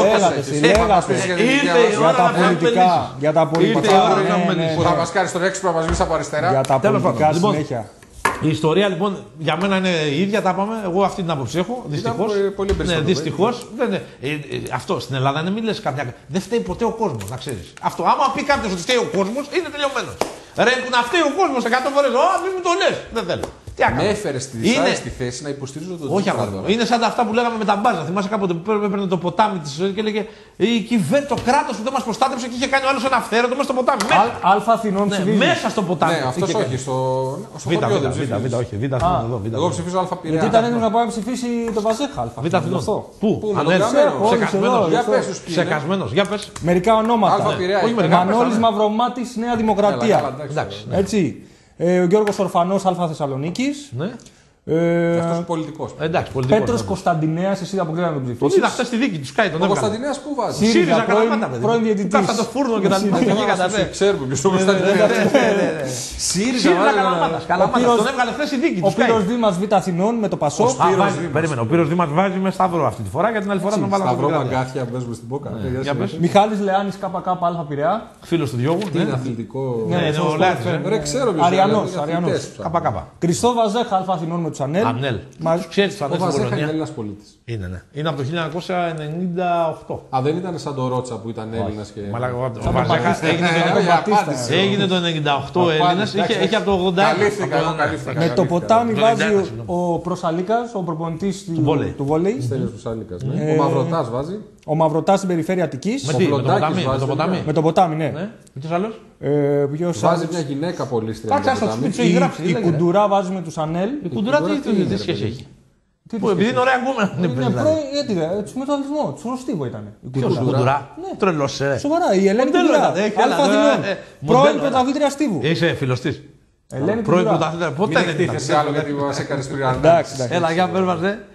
Για τα πολιτικά. Για τα πολιτικά. Που θα μας κάνεις τον έξυπνο να μας βρεις από αριστερά. Για τα πολιτικά συνέχεια. Η ιστορία λοιπόν για μένα είναι η ίδια, τα είπαμε. Εγώ αυτή την άποψη έχω. Δυστυχώς. Ναι, δυστυχώς. Αυτό στην Ελλάδα είναι, μην λες κάποια. Δεν φταίει ποτέ ο κόσμος, να ξέρεις. Αυτό. Άμα πει κάποιος ότι φταίει ο κόσμος, είναι τελειωμένος. Ρε που να φταίει ο κόσμος εκατό φορές. Ω, μην μου το λες. Δεν θέλω. Με έφερε στη δυσάρεστη θέση να υποστηρίζω τον Όχι αγόρι. Είναι σαν αυτά που λέγαμε με τα μπάζα. Θυμάσαι κάποτε που έπαιρνε το ποτάμι τη και έλεγε η κυβέρνηση, το κράτος που δεν μας προστάτεψε και είχε κάνει ο άλλος ένα αυθαίρετο μέσα στο ποτάμι. Αλφα Αθηνών ψηφίζει. Μέσα στο ποτάμι. Ναι, αυτός όχι. Στο χωριό δεν ψηφίζει. Όχι, Β' εδώ. Εγώ ψηφίζω Αλφα Πειραιά. Γιατί ήταν έτοιμο να πάει να ψηφίσει το Βαζέχα Αλφα. Β' Αθηνών. Πού? Ξεκασμένος. Για πες. Μερικά ονόματα. Μανώλης Μαυρομάτης, Νέα Δημοκρατία. Έτσι. Ε, ο Γιώργος Ορφανός, Α Θεσσαλονίκης. Ναι. Ε, αυτός πολιτικός. Εντάξει, πολιτικός. Πέτρος Κωνσταντινέας, εσύ αποκλείεται να τον ψηφίσεις. Τον είδα χθες στη δίκη, τους κάει τον έβγαλε. Ο Κωνσταντινέας πού βάζει? ΣΥΡΙΖΑ καταπάτα, παιδί. Πρώην διαιτητής. Κάφτα το φούρνο και τα λοιπά. Ξέρουμε ποιος ο Κωνσταντινέας. ΣΥΡΙΖΑ Καλαμάτας. Τον έβγαλε χθες στη δίκη. Ο Πύρος Δήμας Β' Αθηνών με το Πασόκ. Περίμενε, ο Πύρος Δήμας βάζει με σταυρό αυτή τη φορά και την άλλη φορά τον βάλαμε στο Σταυρό Μαγκάθια, παίζουμε στην Πόκα. Μιχάλης Λεάνης ΚΚ Α Πειραιά. Φίλος του Διώγου. Είναι αθλητικό. Ναι, είναι ο Λεάνης. Ρε ξέρω ποιος είναι. Καπακάπα. Κριστό Βαζέχα Α Αθηνών με τους Ανέλ. Ξέρεις, ο Βαζέχα είναι Έλληνας πολίτης. Είναι, ναι. Είναι από το χίλια εννιακόσια ενενήντα οκτώ. Α, δεν ήταν σαν το Ρότσα που ήταν Έλληνας και. Ο Βαζέχα έγινε το ενενήντα οκτώ Έλληνας, είχε από το ογδόντα ένα. Με το ποτάμι βάζει ο Προσαλίκας, ο προπονητής του βόλεϊ. Στέλιος Προσαλίκας. Ο Μαυροτάς βάζει. Ο Μαυροτάς στην περιφέρεια Αττικής. Με το ποτάμι. Με το ποτάμι, ναι. Ποιος άλλος? Βάζει μια γυναίκα πολύ στην Η Κουντουρά βάζει με τους Ανέλ. Η Κουντουρά τι σχέση έχει? Που επειδή είναι ωραία γκούμενα. Είναι πρώην, γιατί με τον αριθμό, του γνωστή που ήταν. Ποιος Κουντουρά? Τρελός. Σοβαρά, η Ελένη Κουντουρά. Αλφα Αθηνών. Πρώην πρωταθλήτρια Στίβου. Είσαι φιλος της? Ελένη Πρώην Κουντουρά. πρωταθλήτρια. Ποτέ δεν χτύπησε άλλο γιατί μας έκανες πριν. Εντάξει, έλα, για πες μας, ε.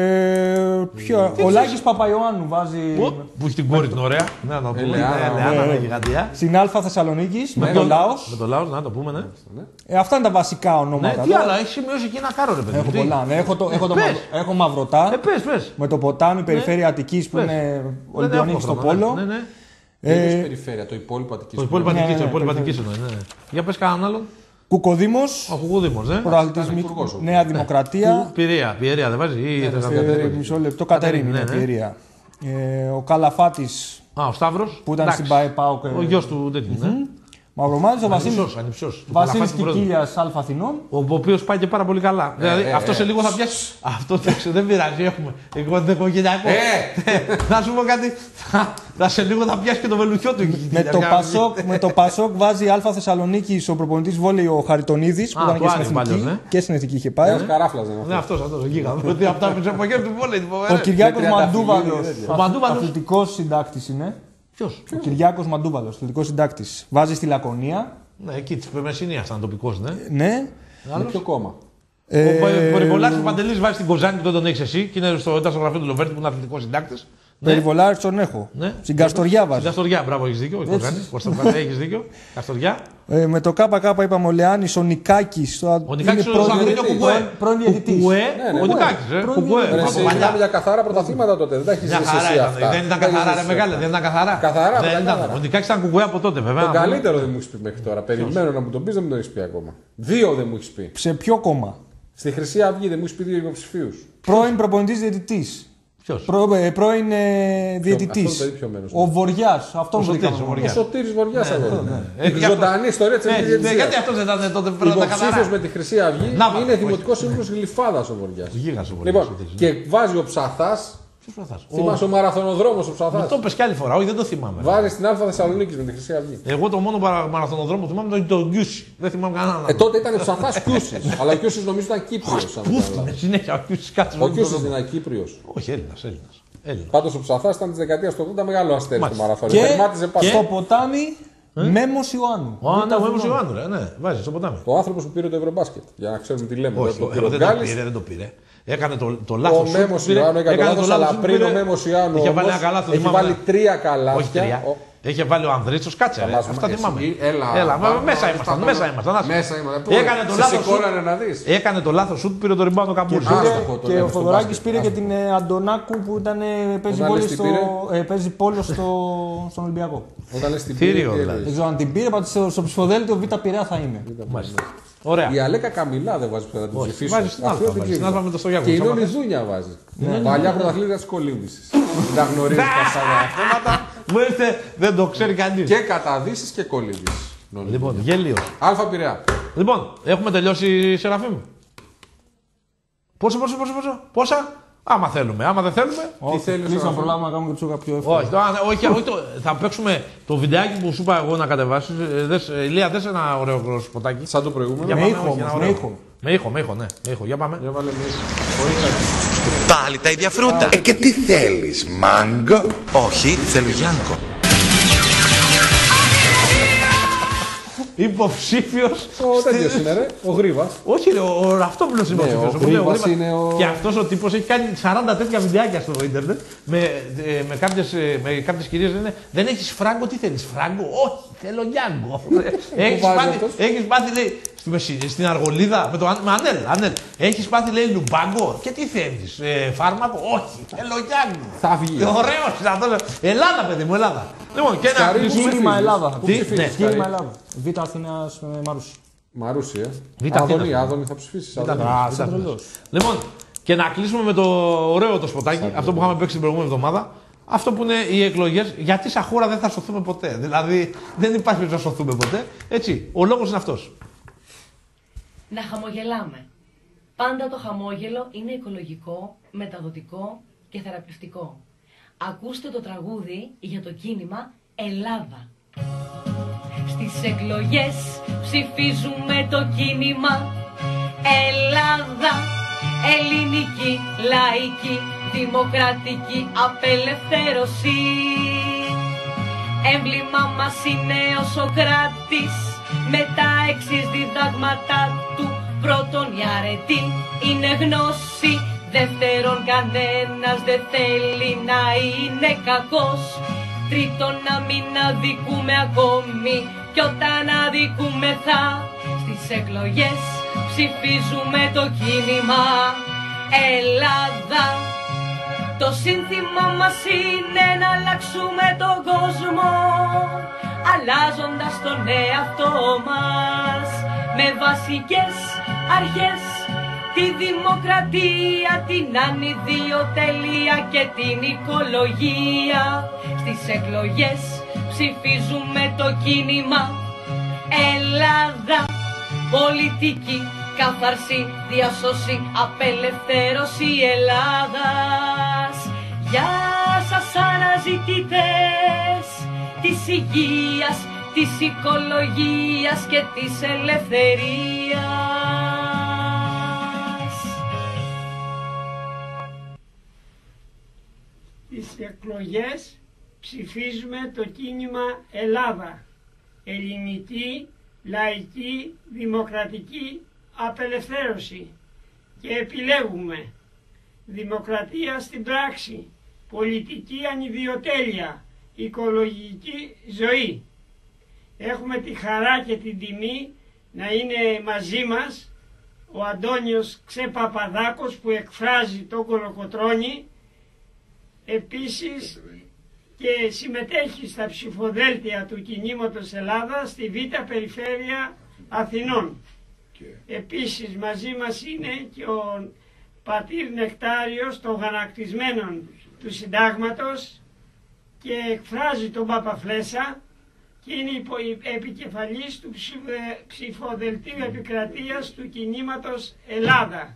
Ο Λάκης Παπαϊωάννου βάζει. Που έχει την κόρη την ωραία. Να το πούμε. Ελεάνα, γιγαντιά. Στην Α Θεσσαλονίκης με τον Λάος. Με τον Λάος, να το πούμε, ναι. Αυτά είναι τα βασικά ονόματα. Τι άλλα, έχει σημειώσει εκεί ένα κάρο, ρε παιδί. Έχω πολλά. Έχω Μαυροτά. Με το ποτάμι περιφέρεια Αττικής που είναι Ολυμπιονίκη στο Πόλο. Δεν είναι περιφέρεια, το υπόλοιπο Αττικής. Το υπόλοιπο Αττικής εννοεί. Για πες κανέναν άλλον. Κουκοδήμος. Ο Κουκοδήμος, ναι. Πρωταθλητισμός, Νέα Δημοκρατία. Πειραιά, Πειραιά δεν βάζει. Μισό λεπτό, Κατερίνη είναι Πειραιά. Ο Καλαφάτης. Α, ο Σταύρος. Που ήταν στην ΠΑΕΠΑΟΚ. Ο γιος του τέτοιου, ναι. Μαυρομάτης, ο Βασίλης Κικίλιας Α Αθηνών. Ο οποίος πάει και πάρα πολύ καλά. Δηλαδή αυτό σε λίγο θα πιάσει. Αυτό δεν πειράζει, έχουμε. Εγώ δεν έχω οικογενειακό. Να σου πω κάτι. Θα σε λίγο θα πιάσει και το βελουχιό του. Με το Πασόκ βάζει Α Θεσσαλονίκη ο προπονητής βόλεϊ ο Χαριτονίδης που ήταν και στην εθνική. Και στην εθνική είχε πάει. Ναι, αυτό αυτό. Γίγα. Από τι εποχές του βόλεϊ. Ο Κυριάκος Μαντούβαλος. Αθλητικός συντάκτης είναι. Ποιος? Ο Κυριάκος Μαντούβαλος, αθλητικός συντάκτης. Βάζει στη Λακωνία. Ναι, εκεί τη Μεσσηνία ήταν τοπικός, ναι. Ναι. Με ποιο κόμμα? Ο Περιβολάκης ο Παντελής βάζει στην Κοζάνη που δεν τον έχεις εσύ και είναι στο γραφείο του Λοβέρτη που είναι αθλητικός συντάκτης. Περιβολάκης τον έχω. Στην Καστοριά βάζει. Στην Καστοριά, μπράβο, έχεις δίκιο. Έχεις δίκιο. Καστοριά. Ε, με το ΚΚ είπαμε ο Λεάνης, ο Νικάκης. Ο Νικάκης είναι πρώην διαιτητής. Ο Νικάκης, ε. Μιλάμε για καθαρά πρωταθλήματα τότε. Δεν τα έχεις ζήσει εσύ αυτά. Δεν ήταν καθαρά, ρε μεγάλε, δεν ήταν καθαρά. Καθαρά, ο Νικάκης ήταν κουκουέ από τότε, βέβαια. Το καλύτερο δεν μου έχεις πει μέχρι τώρα. Περιμένω να μου τον πεις, δεν μου τον έχεις πει ακόμα. Δύο δεν μου έχεις πει. Σε ποιο κόμμα? Στη Χρυσή Αυγή δεν μου έχεις πει δύο υποψηφίους. Πρώην προπονητής διαιτητής. Ποιος? Προ, ε, πρώην ε, διαιτητής. Ο Βοριάς. Αυτόν βρήκαμε. Ο Σωτήρης Βοριάς. Η ζωντανή ιστορία της ελληνικής διαιτησίας. Γιατί αυτός δεν ήταν τότε πριν τα καθαρά. Υποψήφιος με τη Χρυσή Αυγή είναι δημοτικός σύμβουλος Γλυφάδας ο Βοριάς. Λοιπόν, και βάζει ο Ψαθάς. Θυμάσαι ο μαραθωνοδρόμος ο Ψαθάς. Το πες κι άλλη φορά, όχι δεν το θυμάμαι. Βάζει στην Α Θεσσαλονίκης με τη Χρυσή Αυγή. Εγώ το μόνο μαραθωνοδρόμο θυμάμαι ήταν το Γκιούσι. Δεν θυμάμαι κανέναν. Ε, τότε ήταν ο Ψαθάς Κιούσης. Αλλά ο Κιούσης νομίζω ήταν Κύπριος. Με συνέχεια ο Κιούσης κάτσε. Ο Κιούσης δεν ήταν Κύπριος. Όχι, Έλληνας, Έλληνας. Πάντως ο Ψαθάς ήταν τη δεκαετία του ογδόντα μεγάλο αστέρι στο μαραθώνιο. Και στο ποτάμι Μέμος Ιωάννου. Α, ναι, ο Μέμος Ιωάννου, ναι, βάζει στο ποτάμι. Ο άνθρωπος που πήρε το Ευρωμπάσκετ. Για να ξέρουμε τι λέμε. Όχι, δεν το πήρε, δεν το πήρε. Έκανε το, το λάθος. Ο Μέμος Ιωάννου έκανε το λάθος, αλλά πριν ο Μέμος Ιωάννου είχε βάλει, καλάθο, έχει βάλει τρία καλάθια. Όχι τρία. Ο... Είχε βάλει ο Ανδρίτσος, κάτσε ρε. Αυτά θυμάμαι. Έλα, έλα, έλα μέσα ήμασταν. Μέσα ήμασταν. Μέσα ήμασταν. Έκανε το λάθος σουτ. Έκανε το λάθος σουτ, πήρε το ριμπάουντ ο Καμπούρης. Και ο Θοδωράκης πήρε και την Αντωνάκου που ήταν, παίζει πόλο στον Ολυμπιακό. Θήριο δηλαδή. Δεν ξέρω αν την πήρε, πάντως στο ψηφοδέλτιο Β' Πειραιά θα είμαι. Ωραία. Η Αλέκα Καμιλά δεν βάζει πέρα την ψηφίσου. Και η Νόνη Δούνια βάζει. Παλιά πρωταθλήτρια της κολύμβησης. Τα γνωρίζει τα θέματα. Μου ήρθε, δεν το ξέρει κανείς. Και καταδύσεις και κολύμβησης. Λοιπόν, γέλιο. Α Πειραιά. Λοιπόν, έχουμε τελειώσει, Σεραφείμ. Πόσο, πόσο, πόσο, πόσο, πόσα. Άμα θέλουμε, άμα δεν θέλουμε. Τι θέλεις να προλάβουμε να κάνουμε και ψούκα πιο εύκολα. Όχι, όχι, όχι, θα παίξουμε το βιντεάκι που σου είπα εγώ να κατεβάσεις. Ηλία, δες ένα ωραίο σποτάκι. Σαν το προηγούμενο. Με ήχο, με ήχο. Με ήχο, με ήχο, ναι. Με ήχο. Για πάμε. Για βάλε με ήχο. Πάλι τα ίδια φρούτα. Ε, και τι θέλεις, μάγκο? Όχι, θέλω Γιάνκο. Υποψήφιος. Ο τέτοιος είναι, ρε. Ο Γρήβας. Όχι, ρε, ο Ραυτόπουλος είναι υποψήφιος. Ο Γρήβας είναι ο. Και αυτός ο τύπος έχει κάνει σαράντα τέτοια βιντεάκια στο ίντερνετ με, με, κάποιες, με κάποιες κυρίες λένε δεν έχεις φράγκο, τι θέλεις, φράγκο? Όχι, θέλω Γιάνγκο. Έχεις πάθει, λέει, στην Αργολίδα με το με Ανέλ, Ανέλ. Έχεις πάθει, λέει, λουμπάγκο και τι θέλεις, ε, φάρμακο? Όχι, θέλω Γιάνγκο. Θα βγει. Ωραίος είναι αυτός. Ελλάδα, παιδί μου, Ελλάδα. Λοιπόν, και ένα κίνημα Ελλάδα. Ναι, κίνημα Ελλάδα. Β' Αθήνας Μαρούσι. Μαρούσι, ε. Β' Άδωνη, Άδωνη θα ψηφίσεις. Λοιπόν, και να κλείσουμε με το ωραίο το σποτάκι, αυτό που είχαμε παίξει την προηγούμενη εβδομάδα. Αυτό που είναι οι εκλογές, γιατί σαν χώρα δεν θα σωθούμε ποτέ. Δηλαδή, δεν υπάρχει να σωθούμε ποτέ. Έτσι, ο λόγος είναι αυτός. Να χαμογελάμε. Πάντα το χαμόγελο είναι οικολογικό, μεταδοτικό και θεραπευτικό. Ακούστε το τραγούδι για το κίνημα Ελλάδα. Στις εκλογές ψηφίζουμε το κίνημα Ελλάδα. Ελληνική, λαϊκή, δημοκρατική απελευθέρωση. Έμβλημα μας είναι ο Σοκράτης με τα εξής διδάγματα του. Πρώτον, η αρετή είναι γνώση. Δεύτερον, κανένας δεν θέλει να είναι κακός. Τρίτον, να μην αδικούμε ακόμη κι όταν αδικούμεθα στις εκλογές ψηφίζουμε το κίνημα Ελλάδα. Το σύνθημα μας είναι να αλλάξουμε τον κόσμο αλλάζοντας τον εαυτό μας με βασικές αρχές, τη δημοκρατία, την ανιδιοτελεία και την οικολογία. Στις εκλογές ψηφίζουμε το κίνημα Ελλάδα. Πολιτική καθαρσή, διασώση, απελευθέρωση Ελλάδας. Γεια σας αναζητητές της υγείας, της οικολογίας και της ελευθερίας. Στις εκλογές ψηφίζουμε το κίνημα Ελλάδα. Ελληνική, λαϊκή, δημοκρατική απελευθέρωση. Και επιλέγουμε δημοκρατία στην πράξη, πολιτική ανιδιοτέλεια, οικολογική ζωή. Έχουμε τη χαρά και την τιμή να είναι μαζί μας ο Αντώνιος Ξεπαπαδάκος που εκφράζει τον Κολοκοτρώνη, επίσης και συμμετέχει στα ψηφοδέλτια του κινήματος Ελλάδα στη Β' Περιφέρεια Αθηνών. Επίσης μαζί μας είναι και ο πατήρ νεκτάριος των γανακτισμένων του συντάγματος και εκφράζει τον Παπαφλέσσα και είναι υπο, επικεφαλής του ψηφοδελτίου επικρατείας του κινήματος Ελλάδα.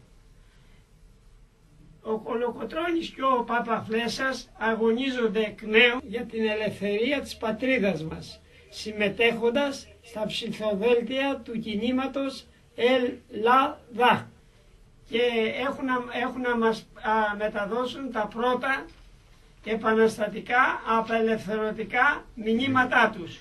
Ο Κολοκοτρώνης και ο Παπαφλέσσας αγωνίζονται εκ νέου για την ελευθερία της πατρίδας μας, συμμετέχοντας στα ψηφοδέλτια του κινήματος Ελλάδα και έχουν, έχουν να μας α, μεταδώσουν τα πρώτα επαναστατικά, απελευθερωτικά μηνύματά τους.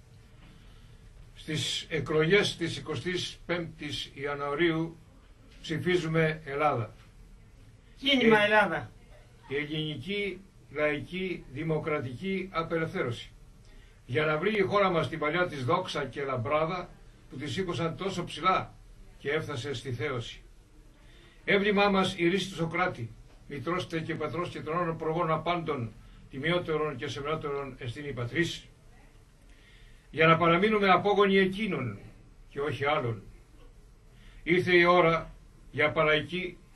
Στις εκλογές της εικοστής πέμπτης Ιανουαρίου ψηφίζουμε Ελλάδα. Κίνημα Ε, Ελλάδα. Η ελληνική λαϊκή δημοκρατική απελευθέρωση. Για να βρει η χώρα μας την παλιά της δόξα και λαμπράδα που τη σήκωσαν τόσο ψηλά και έφτασε στη θέωση. Έμβλημά μας η ρίση του Σοκράτη, μητρώστε και πατρός και των όρων προγόνων απάντων, τιμιότερων και σεμνότερων εστίν η πατρίς. Για να παραμείνουμε απόγονοι εκείνων και όχι άλλων. Ήρθε η ώρα για παλαϊκή